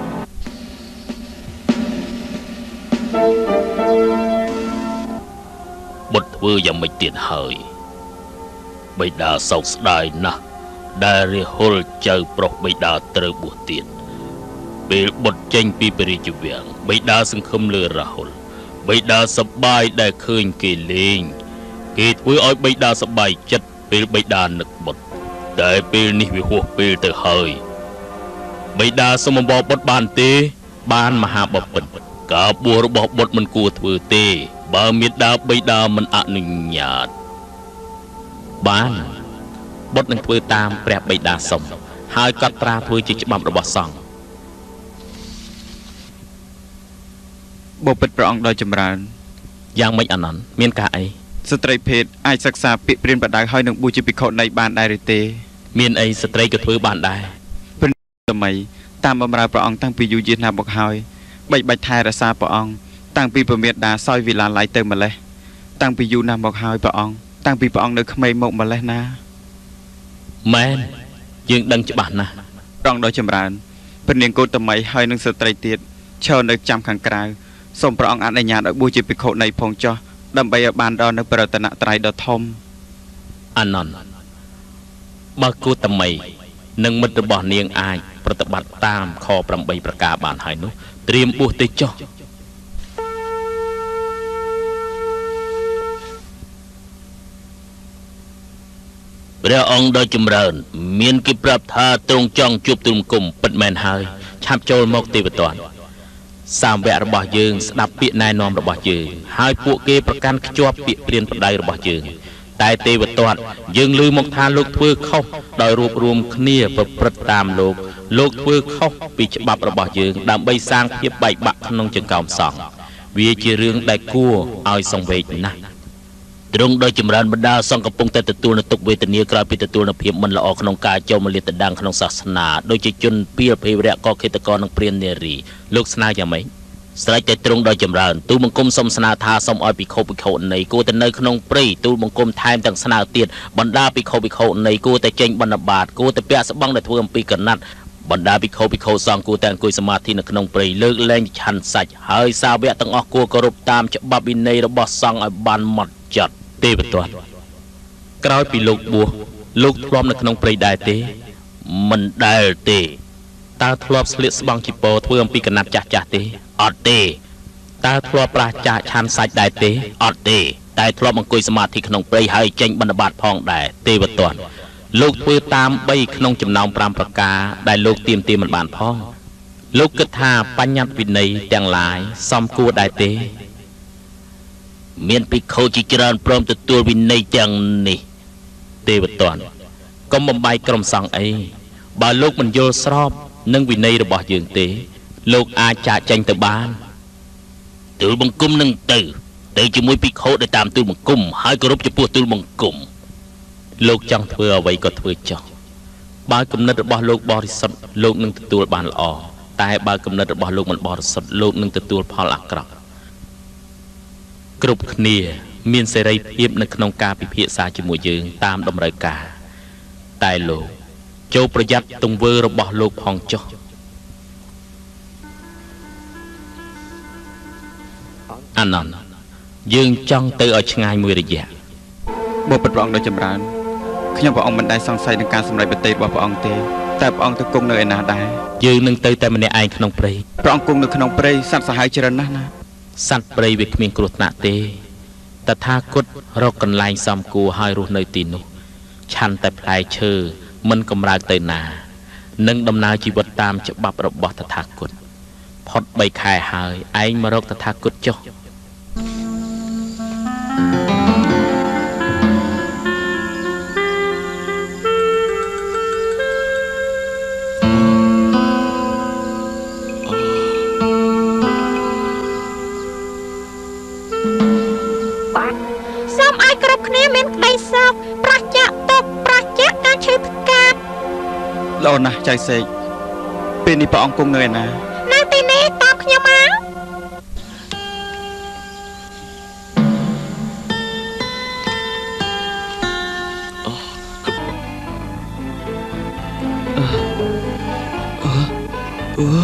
បុត្រធ្វើយ៉ាងម៉េចទៀតហើយបិតាសោកស្ដាយណាស់ដែលរាហុលចៅប្រុសបិតាត្រូវបួសទៀតពេលបុត្រចេញពីព្រះរាជវាំងបិតាសង្ឃឹមលើរាហុលបិតាសប្បាយដែលឃើញគេលេងគេធ្វើឲ្យបិតាសប្បាយចិត្តពេលបិតានឹកបុត្រតែពេលនេះវាហួសពេលទៅហើយបិតាសូមបបបុត្របានទេបានមហាបពិតការបួសរបស់បុត្រមិនគួរធ្វើទេបើមេដាបិតាមិនអនុញ្ញាតបានបុត្រនឹងធ្វើតាមព្រះបិតាសុំហើយកត់ត្រាធ្វើជាច្បាប់របស់សង្ឃបបិទ្ធព្រះអង្គដ៏ចម្រើនយ៉ាងម៉េចអានន្ទមានការអីស្ត្រីភេទអាចសិក្សាពាក្យព្រានបដៅហើយនឹងបួសជាភិក្ខុនៃបានដែរឬទេមានអីស្ត្រីក៏ធ្វើបានដែរព្រះសម័យតាមបម្រើព្រះអង្គតាំងពីយូរយារណាស់មកហើយបីបាច់ថែរក្សាព្រះអង្គតាំងពីព្រះមេដាសោយវិឡាឡៃទៅម្លេះតាំងពីយូរណាស់មកហើយព្រះអង្គតាំងពីព្រះអង្គនៅក្មេងមកម្លេះណាមែនយើងដឹងច្បាស់ណាស់ព្រះអង្គដ៏ចម្រើនព្រះនាងកូតមីហើយនឹងស្ត្រីទៀតឈរនៅចាំខាងក្រៅសូមព្រះអង្គអនុញ្ញាតឲ្យបួសជាភិក្ខុនៃផងចុះដើម្បីឲ្យបានដល់នៅប្រតនត្រ័យដ៏ធំអានន្ទបើកូតមីនិងមិត្តរបស់នាងអាចប្រតិបត្តិតាមខប្រាំបីប្រការបានហើយនោះត្រៀមបួសទៅចុះព្រះអង្គដ៏ចម្រើនមានគេប្រាប់ថាទ្រង់ចង់ជួបទូលមង្គមពិតមែនហើយឆាប់ចូលមកទេវទត្តសាមវៈរបស់យើងស្ដាប់ពាក្យណែនាំរបស់យើងហើយពួកគេប្រកាន់ខ្ជាប់ពាក្យព្រានប្រដៅរបស់យើងតែទេវទត្តយើងឮមកថាលោកធ្វើខុសដោយរួបរวมគ្នាប្រព្រឹត្តតាមលោកលោកធ្វើខុសពីច្បាប់របស់យើងដើម្បីសាងភាពបែកបាក់ក្នុងចង្កោមសង្ឃវាជារឿងដែលគួរឲ្យសង្វេគណាស់ទ្រង់ដោយចម្រើនបណ្ដាសង្ឃកំពុងតែទទួលនូវទុក្ខវេទនាក្រោយពីទទួលនូវភាពមិនល្អក្នុងការចូលមកលាតត្រដាងក្នុងសាសនាដូចជាជនពីលភេរៈកខេតកនិងព្រាននារីលោកស្នើយ៉ាងម៉េចស្រេចតែទ្រង់ដោយចម្រើនទូលបង្គំសូមស្នើថាសូមឲ្យភិក្ខុភិក្ខុនៃគួរតែនៅក្នុងព្រៃទូលបង្គំថែមទាំងស្នើទៀតបណ្ដាភិក្ខុភិក្ខុនៃគួរតែចេញបណ្ឌបាតគួរតែពាក់ស្បង់ដែលធ្វើអំពីកណាត់បណ្ដាភិក្ខុភិក្ខុសង្ឃគួរតែអង្គុយសមាធិនៅក្នុងព្រៃលើកលែងឆាន់សាច់ហើយសាវកទាំងអស់គួរគោរពតាមច្បាប់វិន័យរបស់សង្ឃឲ្យបានហ្មត់ចត់ទេវទត្តក្រោយពីលោកបួសលោកធ្លាប់នៅក្នុងព្រៃដែរទេមិនដែលទេតើធ្លាប់ស្លៀកស្បង់ជីពរធ្វើអំពីកណាត់ចាស់ចាស់ទេអត់ទេតើធ្លាប់ប្រាសចាកឆានសាច់ដែរទេអត់ទេតែធ្លាប់អង្គុយសមាធិក្នុងព្រៃហើយចេញបណ្ឌបាតផងដែរទេវទត្តលោកធ្វើតាមបីក្នុងចំណោមប្រាំប្រការដែលលោកទៀមទាមិនបានផងលោកគិតថាបញ្ញត្តិវិន័យទាំងឡាយសមគួរដែរទេមានភិក្ខុជាច្រើនព្រមទទួលវិន័យទាំងនេះទេវទត្តកុំបំបាយក្រុមសង្ឃអីបើលោកមិនយល់ស្របនឹងវិន័យរបស់យើងទេលោកអាចចាកចេញទៅបានទូលបង្គំនឹងទៅទៅជាមួយភិក្ខុដែលតាមទូលបង្គំហើយគោរពចំពោះទូលបង្គំលោកចង់ធ្វើអ្វីក៏ធ្វើចុះបើគំនិតរបស់លោកបរិសុទ្ធលោកនឹងទទួលបានល្អតែបើគំនិតរបស់លោកមិនបរិសុទ្ធលោកនឹងទទួលផលអាក្រក់គ្រប់គ្នាមានសេរីភាពនៅក្នុងការពិភាក្សាជាមួយយើងតាមតម្រូវការតែលោកចូលប្រយ័ត្នទង្វើរបស់លោកផងចុះអានន្ទយើងចង់ទៅឲ្យឆ្ងាយមួយរយៈបបិទ្ធព្រះអង្គដ៏ចម្រើនខ្ញុំព្រះអង្គមិនដែលសង្ស័យនឹងការសម្រេចបទរបស់ព្រះអង្គទេតែព្រះអង្គទៅគង់នៅឯណាដែរយើងនឹងទៅតែម្នាក់ឯងក្នុងព្រៃព្រះអង្គគង់នៅក្នុងព្រៃសត្វសាហាវច្រើនណាស់ណាសត្វព្រៃវាគ្មានគ្រោះថ្នាក់ទេតថាគតរកកន្លែងសំគួរឲ្យរស់នៅទីនោះឆាន់តែផ្លែឈើមិនកំរើកទៅណានឹងដំណើរជីវិតតាមច្បាប់របស់តថាគតផុតបីខែហើយឯងមករកតថាគតចុះល្អណាស់ចៅសេកពេលនេះព្រះអង្គគង់នៅឯណានៅទីនេះតាមខ្ញុំមកអូអូ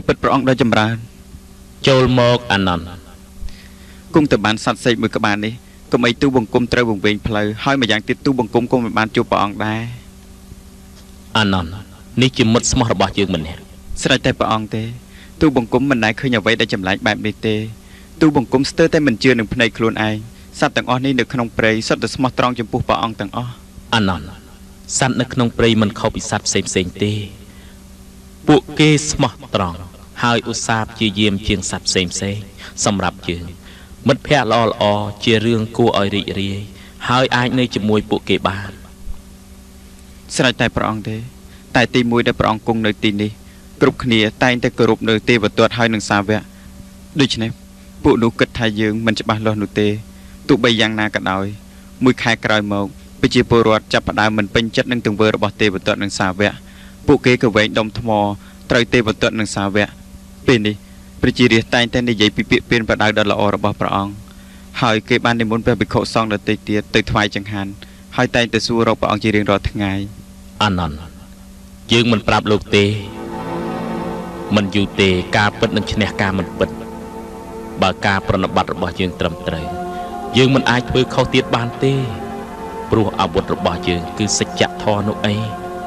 ពិតព្រះអង្គដ៏ចម្រើនចូលមកអានន្ទគង់តែបានសัตว์សេកមួយក្បាលនេះកុំឲ្យទូបង្គំត្រូវវង្វេងផ្លូវហើយម្យ៉ាងទៀតទូបង្គំក៏មិនបានជួបព្រះអង្គដែរអានន្ទនេះជាមិត្តស្មោះរបស់យើងម្នាក់ស្រេចតែព្រះអង្គទេទូបង្គំមិនដែលឃើញអ្វីដែលចម្លែកបែបនេះទេទូបង្គំស្ទើរតែមិនជឿនឹងភ្នែកខ្លួនឯងសត្វទាំងអស់នេះនៅក្នុងព្រៃសុទ្ធតែស្មោះត្រង់ចំពោះព្រះអង្គទាំងអស់អានន្ទសត្វនៅក្នុងព្រៃមិនខុសពីសត្វផ្សេងផ្សេងទេពួកគេស្មោះត្រង់ហើយឧស្សាហ៍ព្យាយាមជាងសត្វផ្សេងផ្សេងសម្រាប់យើងមិត្តភ័ក្តិល្អល្អជារឿងគួរឲ្យរីករាយហើយអាចនៅជាមួយពួកគេបានស្រេចតែព្រះអង្គទេតែទីមួយដែលព្រះអង្គគង់នៅទីនេះគ្រប់គ្នាតែងតែគោរពនៅទេវទត្តហើយនឹងសាវកដូច្នេះពួកនោះគិតថាយើងមិនច្បាស់លាស់នោះទេទោះបីយ៉ាងណាក៏ដោយមួយខែក្រោយមកប្រជាពលរដ្ឋចាប់ផ្ដើមមិនពេញចិត្តនឹងទង្វើរបស់ទេវទត្តនិងសាវកពួកគេក៏វែងដុំថ្មត្រូវទេវទត្តនិងសាវកពេលនេះប្រជារាស្ត្រតែងតែនិយាយពីពាក្យពេចន៍ប្រដៅដ៏ល្អរបស់ព្រះអង្គហើយគេបាននិមន្តព្រះភិក្ខុសង្ឃដទៃទៀតទៅថ្វាយចង្ហាន់ហើយតែងតែសួររកព្រះអង្គជារៀងរាល់ថ្ងៃអានន្ទយើងមិនប្រាប់លោកទេមិនយូរទេការពិតនឹងឈ្នះការមិនពិតបើការប្រណិប័តរបស់យើងត្រឹមត្រូវយើងមិនអាចធ្វើខុសទៀតបានទេព្រោះអាវុធរបស់យើងគឺសច្ចធម៌នោះអី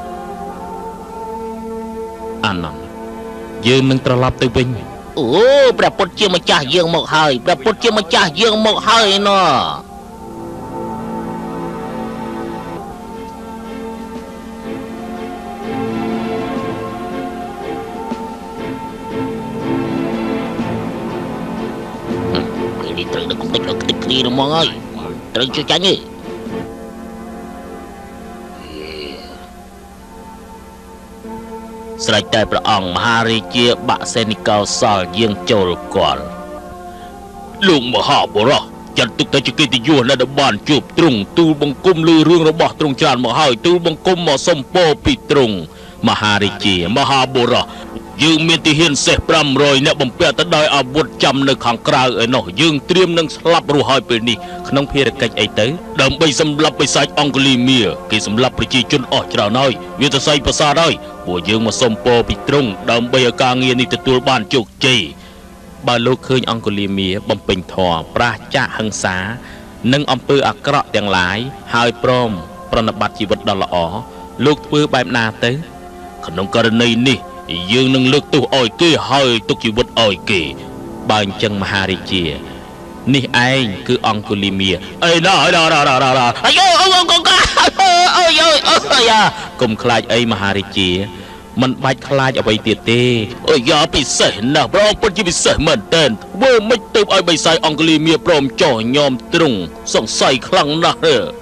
អានន្ទយើងនឹងត្រឡប់ទៅវិញអូព្រះពុទ្ធជាម្ចាស់យើងមកហើយព្រះពុទ្ធជាម្ចាស់យើងមកហើយណោះ នេះត្រូវដឹកតិចឲ្យតិចគ្នាហ្មងហើយត្រូវជួយចាញ់ទេស្រេចតែព្រះអង្គមហារាជាបាក់សេនិកោសលយាងចូលគាល់លោកមហាបរោះចាត់ទុកតែជាកិត្តិយសដែលបានជួបទ្រង់ទូលបង្គំលើរឿងរបស់ទ្រង់ច្រើនមកហើយទូលបង្គំមកសុំពរពីទ្រង់មហារាជាមហាបរោះ យើងមានទីហ៊ានសេះ ប្រាំរយ អ្នកបំពាក់ទៅដោយអាវុធចាំនៅខាងក្រៅឯនោះយើងត្រៀមនឹងស្លាប់រស់ហើយពេលនេះក្នុងភារកិច្ចអីទៅដើម្បីសម្លាប់បិសាចអង្គលីមៀគេសម្លាប់ប្រជាជនអស់ច្រើនហើយវាទៅស័យប្រសាទហើយពួកយើងមកសុំពរពីទ្រង់ដើម្បីឲ្យការងារនេះទទួលបានជោគជ័យបើលោកឃើញអង្គលីមៀបំពេញធម៌ប្រាសចាកហិង្សានិងអំពើអាក្រក់ទាំងឡាយហើយព្រមប្រណិប័តជីវិតដ៏ល្អលោកធ្វើបែបណាទៅក្នុងករណីនេះ យើងនឹងលើកទោសឲ្យគេហើយទុកជីវិតឲ្យគេបើអញ្ចឹងមហារាជានេះឯងគឺអង្គលីមៀអីណាណាណាណាអាយអូអូកូនកាអូយអូយ៉ាកុំខ្លាចអីមហារាជាមិនបាច់ខ្លាចអ្វីទៀតទេអូយ៉ាពិសេសណាស់ប្រងពិតជាពិសេសមែនតើធ្វើមិនទៅឲ្យបិសាចអង្គលីមៀព្រមចោះញោមទ្រង់សង្ស័យខ្លាំងណាស់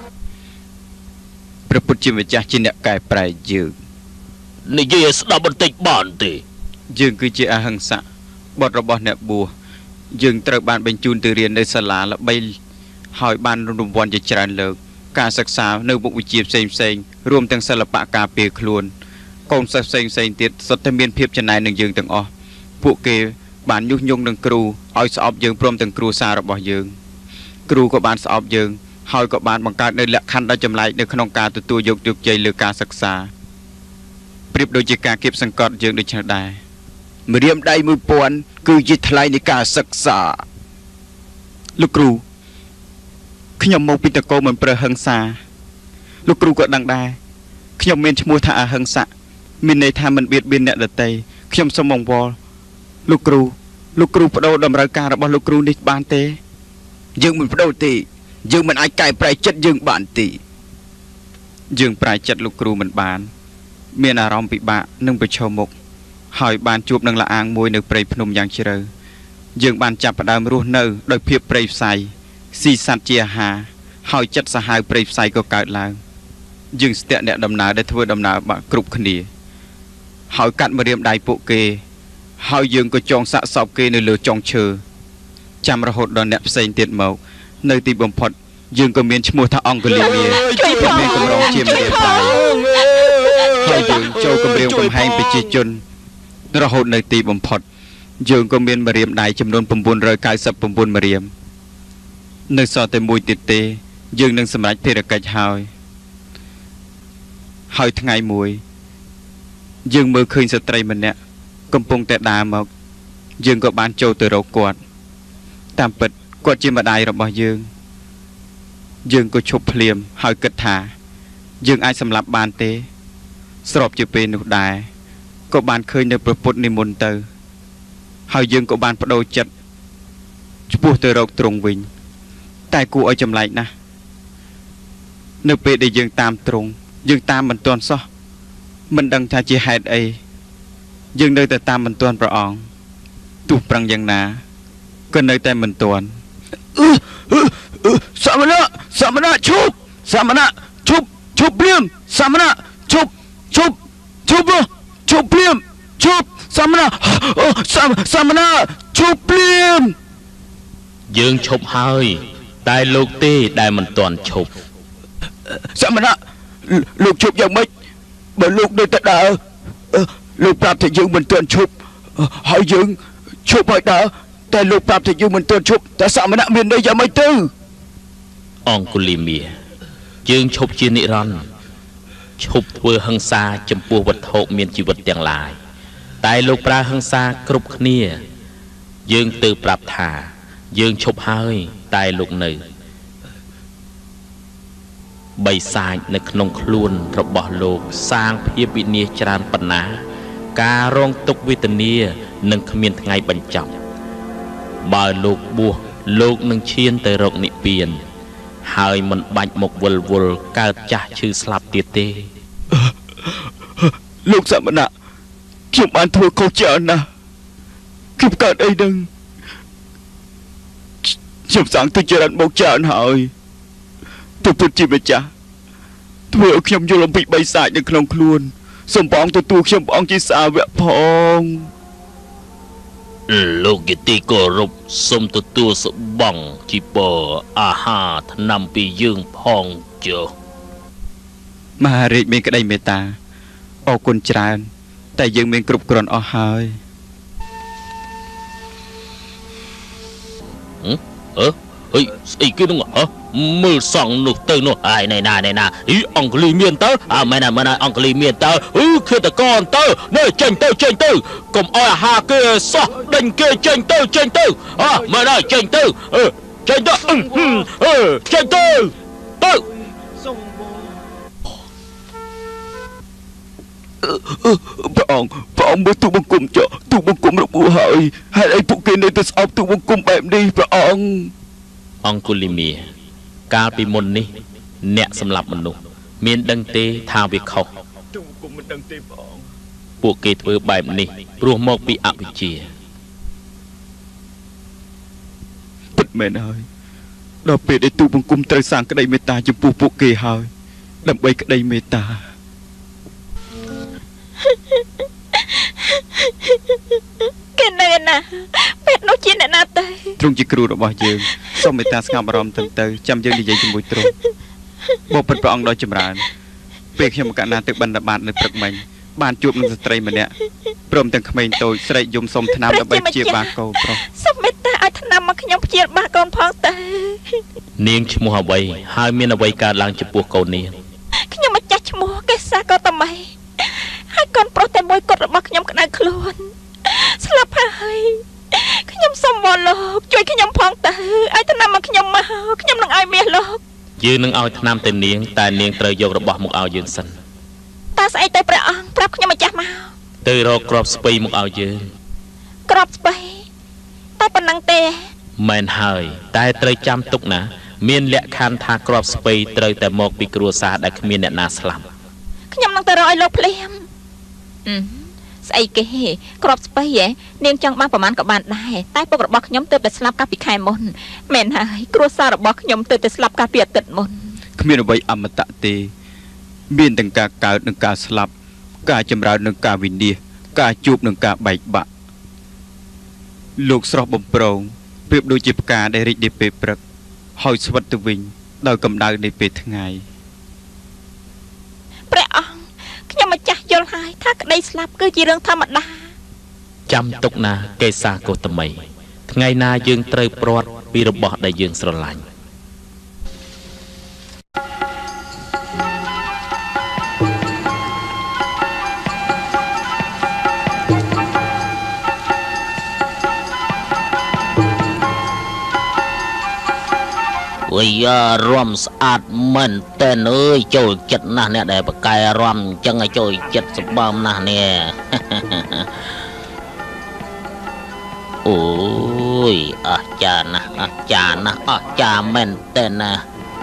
ព្រះពុទ្ធជាម្ចាស់ជាអ្នកកែប្រែយើង និយាយស្ដាប់បន្តិចបានទេយើងគឺជាអហិង្សៈបុត្ររបស់អ្នកបួសយើងត្រូវបានបញ្ជូនទៅរៀននៅសាលាល្បីហើយបានរង្វាន់ជាច្រើនលើកការសិក្សានៅមុខវិជ្ជាផ្សេងផ្សេងរួមទាំងសិល្បៈការពារខ្លួនកូនសិស្សផ្សេងផ្សេងទៀតសុទ្ធតែមានភាពចំណាយនឹងយើងទាំងអស់ពួកគេបានញុះញង់នឹងគ្រូឲ្យស្អប់យើងព្រមទាំងគ្រួសាររបស់យើងគ្រូក៏បានស្អប់យើងហើយក៏បានបង្កើតនៅលក្ខខណ្ឌដ៏ចម្លែកនៅក្នុងការទទួលយកជោគជ័យលើការសិក្សា ប្រៀបដូចជាការគៀបសង្កត់យើងដូចនេះដែរម្រាមដៃ មួយពាន់ គឺជាថ្លៃនៃការសិក្សាលោកគ្រូខ្ញុំមកពីតកោមិនប្រើហិង្សាលោកគ្រូក៏ដឹងដែរខ្ញុំមានឈ្មោះថាអហិង្សៈមានន័យថាមិនបៀតបៀនអ្នកដទៃខ្ញុំសូមអង្វរលោកគ្រូលោកគ្រូបដូរតម្រូវការរបស់លោកគ្រូនេះបានទេយើងមិនបដូរទេយើងមិនអាចកែប្រែចិត្តយើងបានទេយើងប្រែចិត្តលោកគ្រូមិនបាន មានអារម្មណ៍ពិបាកនឹងប្រឈមមុខហើយបានជួបនឹងលាអាងមួយនៅព្រៃភ្នំយ៉ាងជ្រៅយើងបានចាប់ផ្ដើមរស់នៅដោយភាពព្រៃផ្សៃស៊ីសត្វជាអាហារហើយចិត្តសាហាវព្រៃផ្សៃក៏កើតឡើងយើងស្ទាក់អ្នកដំណើរដែលធ្វើដំណើរបាក់គ្រប់គ្នាហើយកាត់ម្រាមដៃពួកគេហើយយើងក៏ចងសាក់សពគេនៅលើចុងឈើចាំរហូតដល់អ្នកផ្សេងទៀតមកនៅទីបំផុតយើងក៏មានឈ្មោះថាអង្គលីមៀមានកម្រងជាម្រាមដៃ ហើយយើងចូលគម្រាមកំហែងប្រជាជនរហូតនៅទីបំផុតយើងក៏មានម្រាមដៃចំនួន 999 ម្រាមនៅសល់តែមួយទៀតទេយើងនឹងសម្រេចភារកិច្ចហើយហើយថ្ងៃមួយយើងមើលឃើញស្ត្រីម្នាក់កំពុងតែដើរមកយើងក៏បានចូលទៅរកគាត់តាមពិតគាត់ជាម្ដាយរបស់យើងយើងក៏ឈប់ភ្លាមហើយគិតថាយើងអាចសម្លាប់បានទេស្របជាពេលនោះដែរក៏បានឃើញនៅព្រះពុទ្ធនិមន្តទៅហើយយើងក៏បានបដូរចិត្តឆ្ពោះទៅរកទ្រង់វិញតែគួរឲ្យចម្លែកណាស់នៅពេលដែលយើងតាមទ្រង់យើងតាមមិនទាន់សោះមិនដឹងថាជាហេតុអីយើងនៅតែតាមមិនទាន់ព្រះអង្គទោះប្រឹងយ៉ាងណាក៏នៅតែមិនទាន់សមណៈសមណៈឈប់សមណៈឈប់ឈប់ព្រាមសមណៈឈប់ឈប់ឈប់ឈប់ព្រាមឈប់សមណៈសមណៈឈប់ព្រាមយើងឈប់ហើយតែលោកទេដែលមិនទាន់ឈប់សមណៈលោកឈប់យ៉ាងម៉េចបើលោកនៅតែដើរលោកប្រាប់ថាយើងមិនទាន់ឈប់ហើយយើងឈប់ហើយដើរតែលោកប្រាប់ថាយើងមិនទាន់ឈប់តែសមណៈមានន័យយ៉ាងម៉េចទៅអង្គុលីមាយើងឈប់ជានិរន្តរ៍ឈប់ធ្វើហិង្សាចំពោះវត្ថុមានជីវិតទាំងឡាយតែលោកប្រើហិង្សាគ្រប់គ្នាយើងទៅប្រាប់ថាយើងឈប់ហើយតែលោកនៅបិសាចនៅក្នុងខ្លួនរបស់លោកសាងភាពវិនាសច្រើនប៉ុណ្ណាការរងទុក្ខវេទនានឹងគ្មានថ្ងៃបញ្ចប់បើលោកបួសលោកនឹងឈានទៅរកនិព្វានហើយមិនបាច់មកវិលវល់កើតចាស់ឈឺស្លាប់ទៀតទេលោកសមណៈខ្ញុំបានធ្វើខុសច្រើនណាស់ខ្ញុំកើតអីនឹងខ្ញុំសាងទុច្ចរិតមកច្រើនហើយទៅពុតជាម្ចាស់ធ្វើឲ្យខ្ញុំយល់អំពីបិសាចនៅក្នុងខ្លួនសូមព្រះអង្គទទួលខ្ញុំព្រះអង្គជាសាវកផងលោកយទីគោរពសូមទទួលសបង់ជីពរអាហារថ្នាំពីយើងផងចុះមហារាជមានក្តីមេត្តាអរគុណច្រើនតែយើងមានគ្រប់គ្រាន់អស់ហើយអឺអើយស្អីគេនោះហ៎មើលសង់នោះទៅនោះហើយណែណាណែណាអីអង្គលីមានទៅអើមែនមែនអង្គលីមានទៅអឺឃើញតកនទៅនេះចេញទៅចេញទៅកុំអោយអាហារគេសោះដេញគេចេញទៅចេញទៅអើមែនហើយចេញទៅអឺចេញទៅអឺចេញទៅទៅសូមព្រះអង្គព្រះអង្គមើលទូបង្គំចុះទូបង្គំរបួសហើយហេតុអីពួកគេនៅតែស្អប់ទូបង្គំបែបនេះព្រះអង្គអង្គុលីមាកាលពីមុននេះអ្នកសម្លាប់មនុស្សមានដឹងទេថាវាខុសទូបង្គំមិនដឹងទេព្រះអង្គពួកគេធ្វើបែបនេះព្រោះមកពីអវិជ្ជាពិតមែនហើយដល់ពេលដែលទូបង្គំត្រូវសាងក្តីមេត្តាចំពោះពួកគេហើយដើម្បីក្តីមេត្តាគេនៅណាពេទ្យនោះជាអ្នកណាទៅទ្រង់ជាគ្រូរបស់យើងសូមមេត្តាស្ងប់អារម្មណ៍ទៅទៅចាំយើងនិយាយជាមួយទ្រង់បបិទ្ធព្រះអង្គដ៏ចម្រើនពេលខ្ញុំកណ្ណាទៅបណ្ឌបាតនៅព្រឹកមិញបានជួបនឹងស្ត្រីម្នាក់ព្រមទាំងក្មេងតូចស្រែកយំសុំថ្នាំដើម្បីព្យាបាលកូនប្រុសសូមមេត្តាឲ្យថ្នាំមកខ្ញុំព្យាបាលកូនផងទៅនាងឈ្មោះអ្វីហើយមានអ្វីកើតឡើងចំពោះកូននាងខ្ញុំម្ចាស់ឈ្មោះកេសាកោតមីហើយកូនប្រុសតែមួយគត់របស់ខ្ញុំក្តៅខ្លួនស្លាប់ហើយខ្ញុំសូមវល់លោកជួយខ្ញុំផងទៅឲ្យថ្នាំមកខ្ញុំមកខ្ញុំនឹងឲ្យមាសលោកយើងនឹងឲ្យថ្នាំទៅនាងតែនាងត្រូវយករបស់មកឲ្យយើងសិនតើស្អីទៅព្រះអង្គប្រាប់ខ្ញុំម្ចាស់មកទៅរកក្របស្ពៃមកឲ្យយើងក្របស្ពៃតែប៉ុណ្ណឹងទេមែនហើយតែត្រូវចាំទុកណាមានលក្ខខណ្ឌថាក្របស្ពៃត្រូវតែមកពីគ្រួសារដែលគ្មានអ្នកណាស្លាប់ខ្ញុំនឹងទៅរកឲ្យលោកភ្លាមស្អីគេក្របស្ពៃហ៎នាងចង់បានប្រមាណក៏បានដែរតែពុករបស់ខ្ញុំទើបតែស្លាប់កាលពីខែមុនមែនហើយគ្រួសាររបស់ខ្ញុំទើបតែស្លាប់កាលពីអាទិត្យមុនគ្មានអ្វីអមតៈទេមានទាំងការកើតនិងការស្លាប់ការចម្រើននិងការវិនាសការជួបនិងការបែកបាក់លោកស្រស់បំប្រងប្រៀបដូចជាផ្កាដែលរីកនៅពេលព្រឹកហើយស្វិតទៅវិញដោយកម្ដៅនៃពេលថ្ងៃព្រះអង្គខ្ញុំម្ចាស់យល់ហើយថាក្តីស្លាប់គឺជារឿងធម្មតាចាំទុកណាកេសាកោតមីថ្ងៃណាយើងត្រូវព្រាត់ពីរបស់ដែលយើងស្រឡាញ់ ui rom sát mình tên ơi trôi chật nè nè để bậc cài rom chân ai trôi chật sập bom nè nè ôi à cha nè à cha nè à cha mình tên nè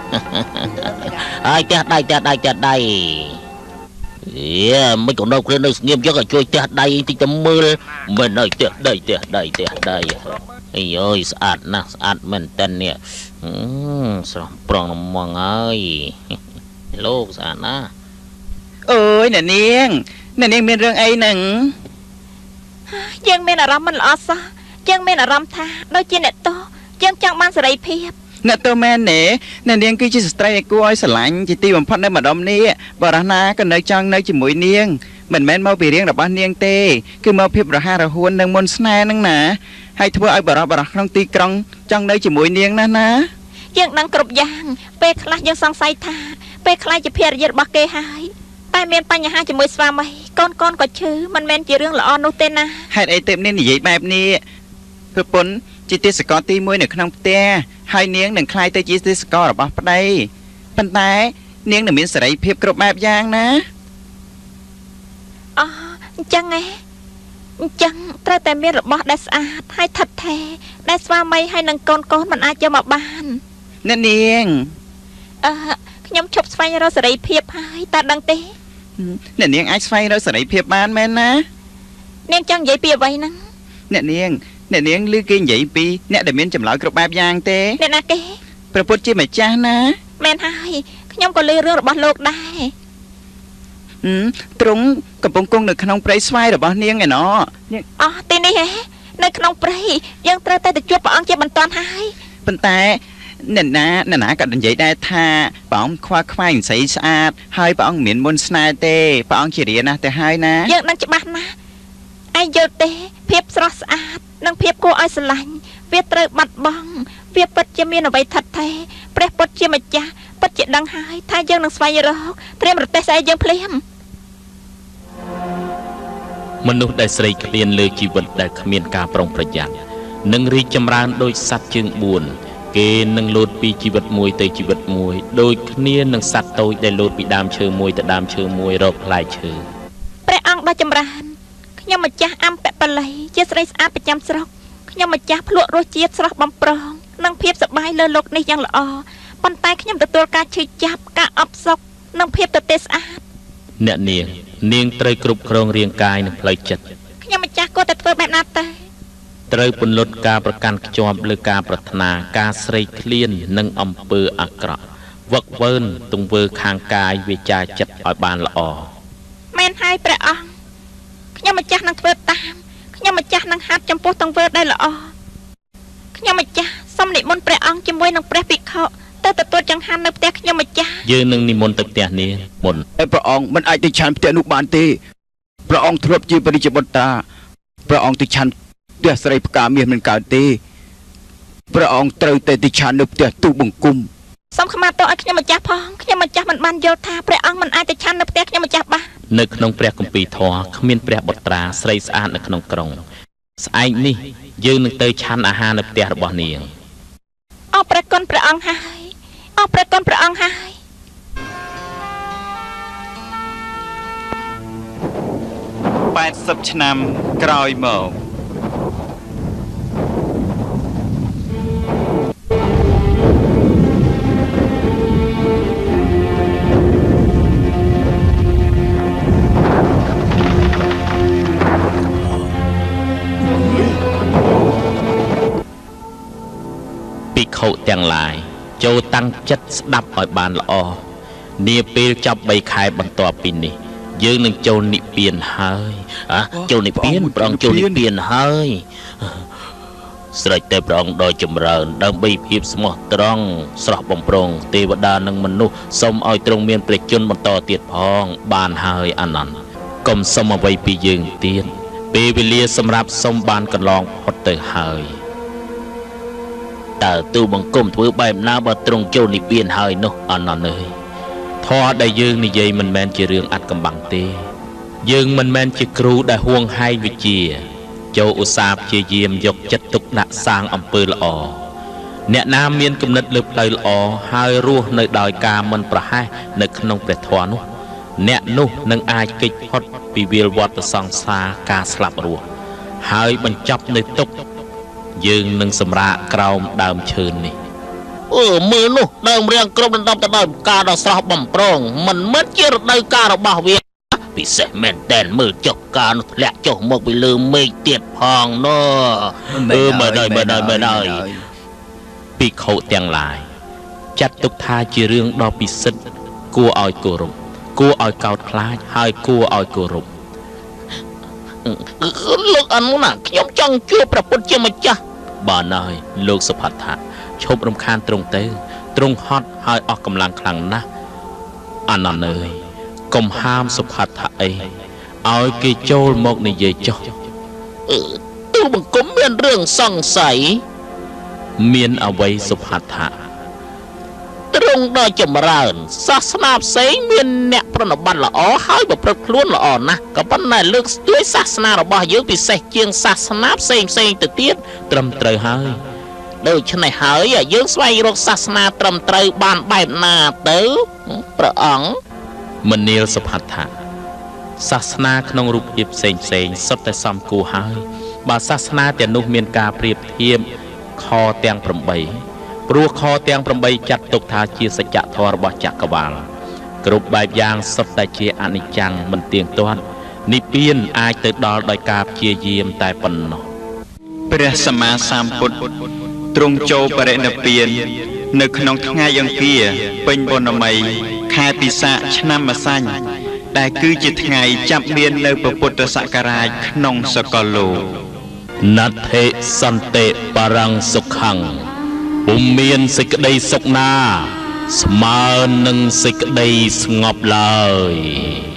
ai cha đây cha đây cha đây yeah, mấy con đâu kia nơi nghiêm chắc là trôi cha đây thì tầm mưa mình ơi cha đây cha đây cha đây ây ơi sát nè sát mình tên nè sao prong mong ơi lô sát nè ơi nè niên nè niên miền rừng ấy nè dân miền ở rắm mình lo sao dân miền ở rắm tha đôi trên nè to dân chẳng mang sự đầy phiền nè tôi men nè nè niên cứ chỉ stray cô ơi sờ lạnh chỉ ti bằng phát nơi mà đom nè bảo ra na cái nơi trang nơi chỉ mũi niên mình men mau bị riêng là bao niên tê cứ mau phép ra ha ra huân nâng môn sna nâng nè hay thưa ai bảo ra bảo ra trong ti trong trong nơi chỉ mũi niên nè nè dân đang cột giang pe khai dân sang say tha pe khai chỉ phiền giật bạc kê hai tai miềnpai nhà hai chỉ mũi xva mày con con có chứ mình men chỉ riêng là on tên na hay ai tiệm nên vậy bài nè thưa bốn chỉ ti score ti mũi nè không te hai niên nè khai te chỉ ti score là bao đây bên tay niên nè miễn sợi phép cột bài giang nè à chẳng nghe chẳng traiแต่មានរបស់ដែលស្អាតហើយថិតថេរដែលស្វាមីហើយនឹងកូនកូនមិនអាចយកមកបានណែនាងអឺខ្ញុំឈប់ស្វែងរកសេរីភាពហើយតើដឹងទេណែនាងអាចស្វែងរកសេរីភាពបានមែនណានាងចង់និយាយពីអ្វីហ្នឹងណែនាងណែនាងឮគេនិយាយពីអ្នកដែលមានចម្លើយគ្រប់បែបយ៉ាងទេអ្នកណាគេព្រះពុទ្ធជាម្ចាស់ណាមែនហើយខ្ញុំក៏ឮរឿងរបស់លោកដែរទ្រង់កំពុងគង់នៅក្នុងព្រៃស្វាយរបស់នាងឯណោះអូទីនេះហ៎នៅក្នុងព្រៃយើងត្រូវតែទៅជួបព្រះអង្គជាបន្ទាន់ហើយប៉ុន្តែអ្នកណាអ្នកណាក៏និយាយដែរថាព្រះអង្គខ្វះខ្វាយស្អីស្អាតហើយព្រះអង្គមានមុនស្នេហ៍ទេព្រះអង្គជារាណាស់ទៅហើយណាយើងនឹងច្បាស់ណាស់ឯងយល់ទេភាពស្រស់ស្អាតនិងភាពគួរឲ្យស្រឡាញ់វាត្រូវបាត់បង់វាពិតជាមានអ្វីថិតថេរព្រះពុទ្ធជាម្ចាស់ពិតជាដឹងហើយថាយើងនឹងស្វែងរកត្រៀមរទេះស្អីយើងភ្លាមមនុស្សដែលស្រេកឃ្លានលើជីវិតដែលគ្មានការប្រុងប្រយ័ត្ននឹងរីកចម្រើនដោយសត្វជើងបួនគេនឹងលោតពីជីវិតមួយទៅជីវិតមួយដូចគ្នានឹងសត្វតូចដែលលោតពីដើមឈើមួយទៅដើមឈើមួយរកផ្លែឈើព្រះអង្គដ៏ចម្រើនខ្ញុំម្ចាស់អំពៈបល័យជាស្រីស្អាតប្រចាំស្រុកខ្ញុំម្ចាស់ភ្លក់រសជាតិស្រស់បំប្រងនិងភាពសប្បាយលើលោកនេះយ៉ាងល្អប៉ុន្តែខ្ញុំទទួលការឈឺចាប់ការអបសោកនិងភាពទទេស្អាតអ្នកនាងនាងត្រូវគ្រប់គ្រងរាងកាយនិងផ្លូវចិត្តខ្ញុំម្ចាស់គួរតែធ្វើបែបណាទៅត្រូវពន្លត់ការប្រកាន់ខ្ជាប់លើការប្រាថ្នាការស្រេកឃ្លាននិងអំពើអាក្រក់វឹកវើទង្វើខាងកាយវាចាចិត្តឲ្យបានល្អមែនហើយព្រះអង្គខ្ញុំម្ចាស់នឹងធ្វើតាមខ្ញុំម្ចាស់នឹងហាត់ចំពោះទង្វើដែលល្អខ្ញុំម្ចាស់សូមនិមន្តព្រះអង្គជាមួយនឹងព្រះភិក្ខុទៅទទួលចង្ហាន់នៅផ្ទះខ្ញុំម្ចាស់យើងនឹងនិមន្តទៅផ្ទះនាងមុនតែព្រះអង្គមិនអាចទៅឆាន់ផ្ទះនោះបានទេព្រះអង្គធ្លាប់ជាបរិជ្ជបុត្រាព្រះអង្គទៅឆាន់ផ្ទះស្រីផ្កាមាសមិនកើតទេព្រះអង្គត្រូវតែទៅឆាន់នៅផ្ទះទូបង្គំសូមខមាទោសឲ្យខ្ញុំម្ចាស់ផងខ្ញុំម្ចាស់មិនបានយល់ថាព្រះអង្គមិនអាចទៅឆាន់នៅផ្ទះខ្ញុំម្ចាស់បាននៅក្នុងព្រះគម្ពីរធម៌គ្មានព្រះបុត្រាស្រីស្អាតនៅក្នុងក្រុងស្អែកនេះយើងនឹងទៅឆាន់អាហារនៅផ្ទះរបស់នាងអរព្រះគុណព្រះអង្គហើយអរព្រះគុណព្រះអង្គហើយแปดสิบឆ្នាំក្រោយមកភិក្ខុទាំងឡាយចូលតាំងចិត្តស្ដាប់ឲ្យបានល្អនាពេលចប់បីខែបន្ទាប់ពីនេះយើងនឹងចូលនិព្វានហើយអ่ะចូលនិព្វានព្រះអង្គចូលនិព្វានហើយស្រេចតែព្រះអង្គដ៏ចម្រើនដើម្បីភាពស្មោះត្រង់ស្រស់បំព្រងទេវតានិងមនុស្សសូមឲ្យទ្រង់មានព្រះជន្មបន្តទៀតផងបានហើយអានន្ទកុំសុំអ្វីពីយើងទៀតពេលវេលាសម្រាប់សុំបានកន្លងផុតទៅហើយតើទូបង្គំធ្វើបែបណាបើទ្រង់ចូលនិព្វានហើយនោះអានន្ទអើយធម៌ដែលយើងនិយាយមិនមែនជារឿងអាត់កំបាំងទេយើងមិនមែនជាគ្រូដែលហួងហែងវិជ្ជាចូលឧស្សាហ៍ព្យាយាមយកចិត្តទុកដាក់សាងអំពើល្អអ្នកណាមានគំនិតលើផ្លូវល្អហើយរស់នៅដោយការមិនប្រហែសនៅក្នុងព្រះធម៌នោះអ្នកនោះនឹងអាចគេចផុតពីវាលវត្តសង្សារការស្លាប់រស់ហើយបញ្ចប់នៅទុក្ខយើងនឹងសម្រាកក្រោមដើមឈើនេះអឺមើលនោះដើមរៀងគ្រប់ដណ្ដប់ទៅដោយផ្កាដ៏ស្រស់បំព្រងមិនមែនជារដូវកាលរបស់វាពិសេសមែនតែនមើលចុះកាលនោះធ្លាក់ចុះមកពីលើមេឃទៀតផងនោះអឺមើលដល់មើលដល់មើលដល់ភិក្ខុទាំងឡាយចាត់ទុកថាជារឿងដ៏ពិសិដ្ឋគួរឲ្យគោរពគួរឲ្យកោតខ្លាចហើយគួរឲ្យគោរពលោកអនុណាខ្ញុំចង់ជួបព្រះពុទ្ធជាម្ចាស់បានហើយលោកសុផាថាឈប់រំខានទ្រង់ទៅទ្រង់ហត់ហើយអស់កម្លាំងខ្លាំងណាស់អនន្តអើយកុំហាមសុផាថាអីឲ្យគេចូលមកនិយាយចុះអឺទូបង្គំមានរឿងសង្ស័យមានអ្វីសុផាថាទ្រង់ដ៏ចម្រើនសាសនាផ្សេងមានអ្នកប្រណិប័តល្អហើយប្រព្រឹត្តខ្លួនល្អណាស់ក៏ប៉ុន្តែលើកស្ទួយសាសនារបស់យើងពិសេសជាងសាសនាផ្សេងផ្សេងទៅទៀតត្រឹមត្រូវហើយដូច្នេះហើយយើងស្វែងរកសាសនាត្រឹមត្រូវបានបែបណាទៅព្រះអង្គមនាលសុផាថាសាសនាក្នុងរូបភាពផ្សេងផ្សេងសុទ្ធតែសំគួរហើយបើសាសនាទាំងនោះមានការប្រៀបធៀបខទាំង8ព្រោះខទាំង8ចាត់ទុកថាជាសច្ចធម៌របស់ចក្រវាលគ្រប់បែបយ៉ាងសុទ្ធតែជាអនិច្ចំមិនទៀងទាត់និព្វានអាចទៅដល់ដោយការព្យាយាមតែប៉ុណ្ណោះព្រះសម្មាសម្ពុទ្ធទ្រង់ចូលបរិនិព្វាននៅក្នុងថ្ងៃអង្គារពេញបុណ្យមីខែពិសាខឆ្នាំម្សាញ់ដែលគឺជាថ្ងៃចាប់មាននៅពុទ្ធសករាជក្នុងសកលលោកណដ្ឋិសន្តិបរੰសុខੰពុំមានសេចក្តីសុខណាស្មើនឹងសេចក្តីស្ងប់ឡើយ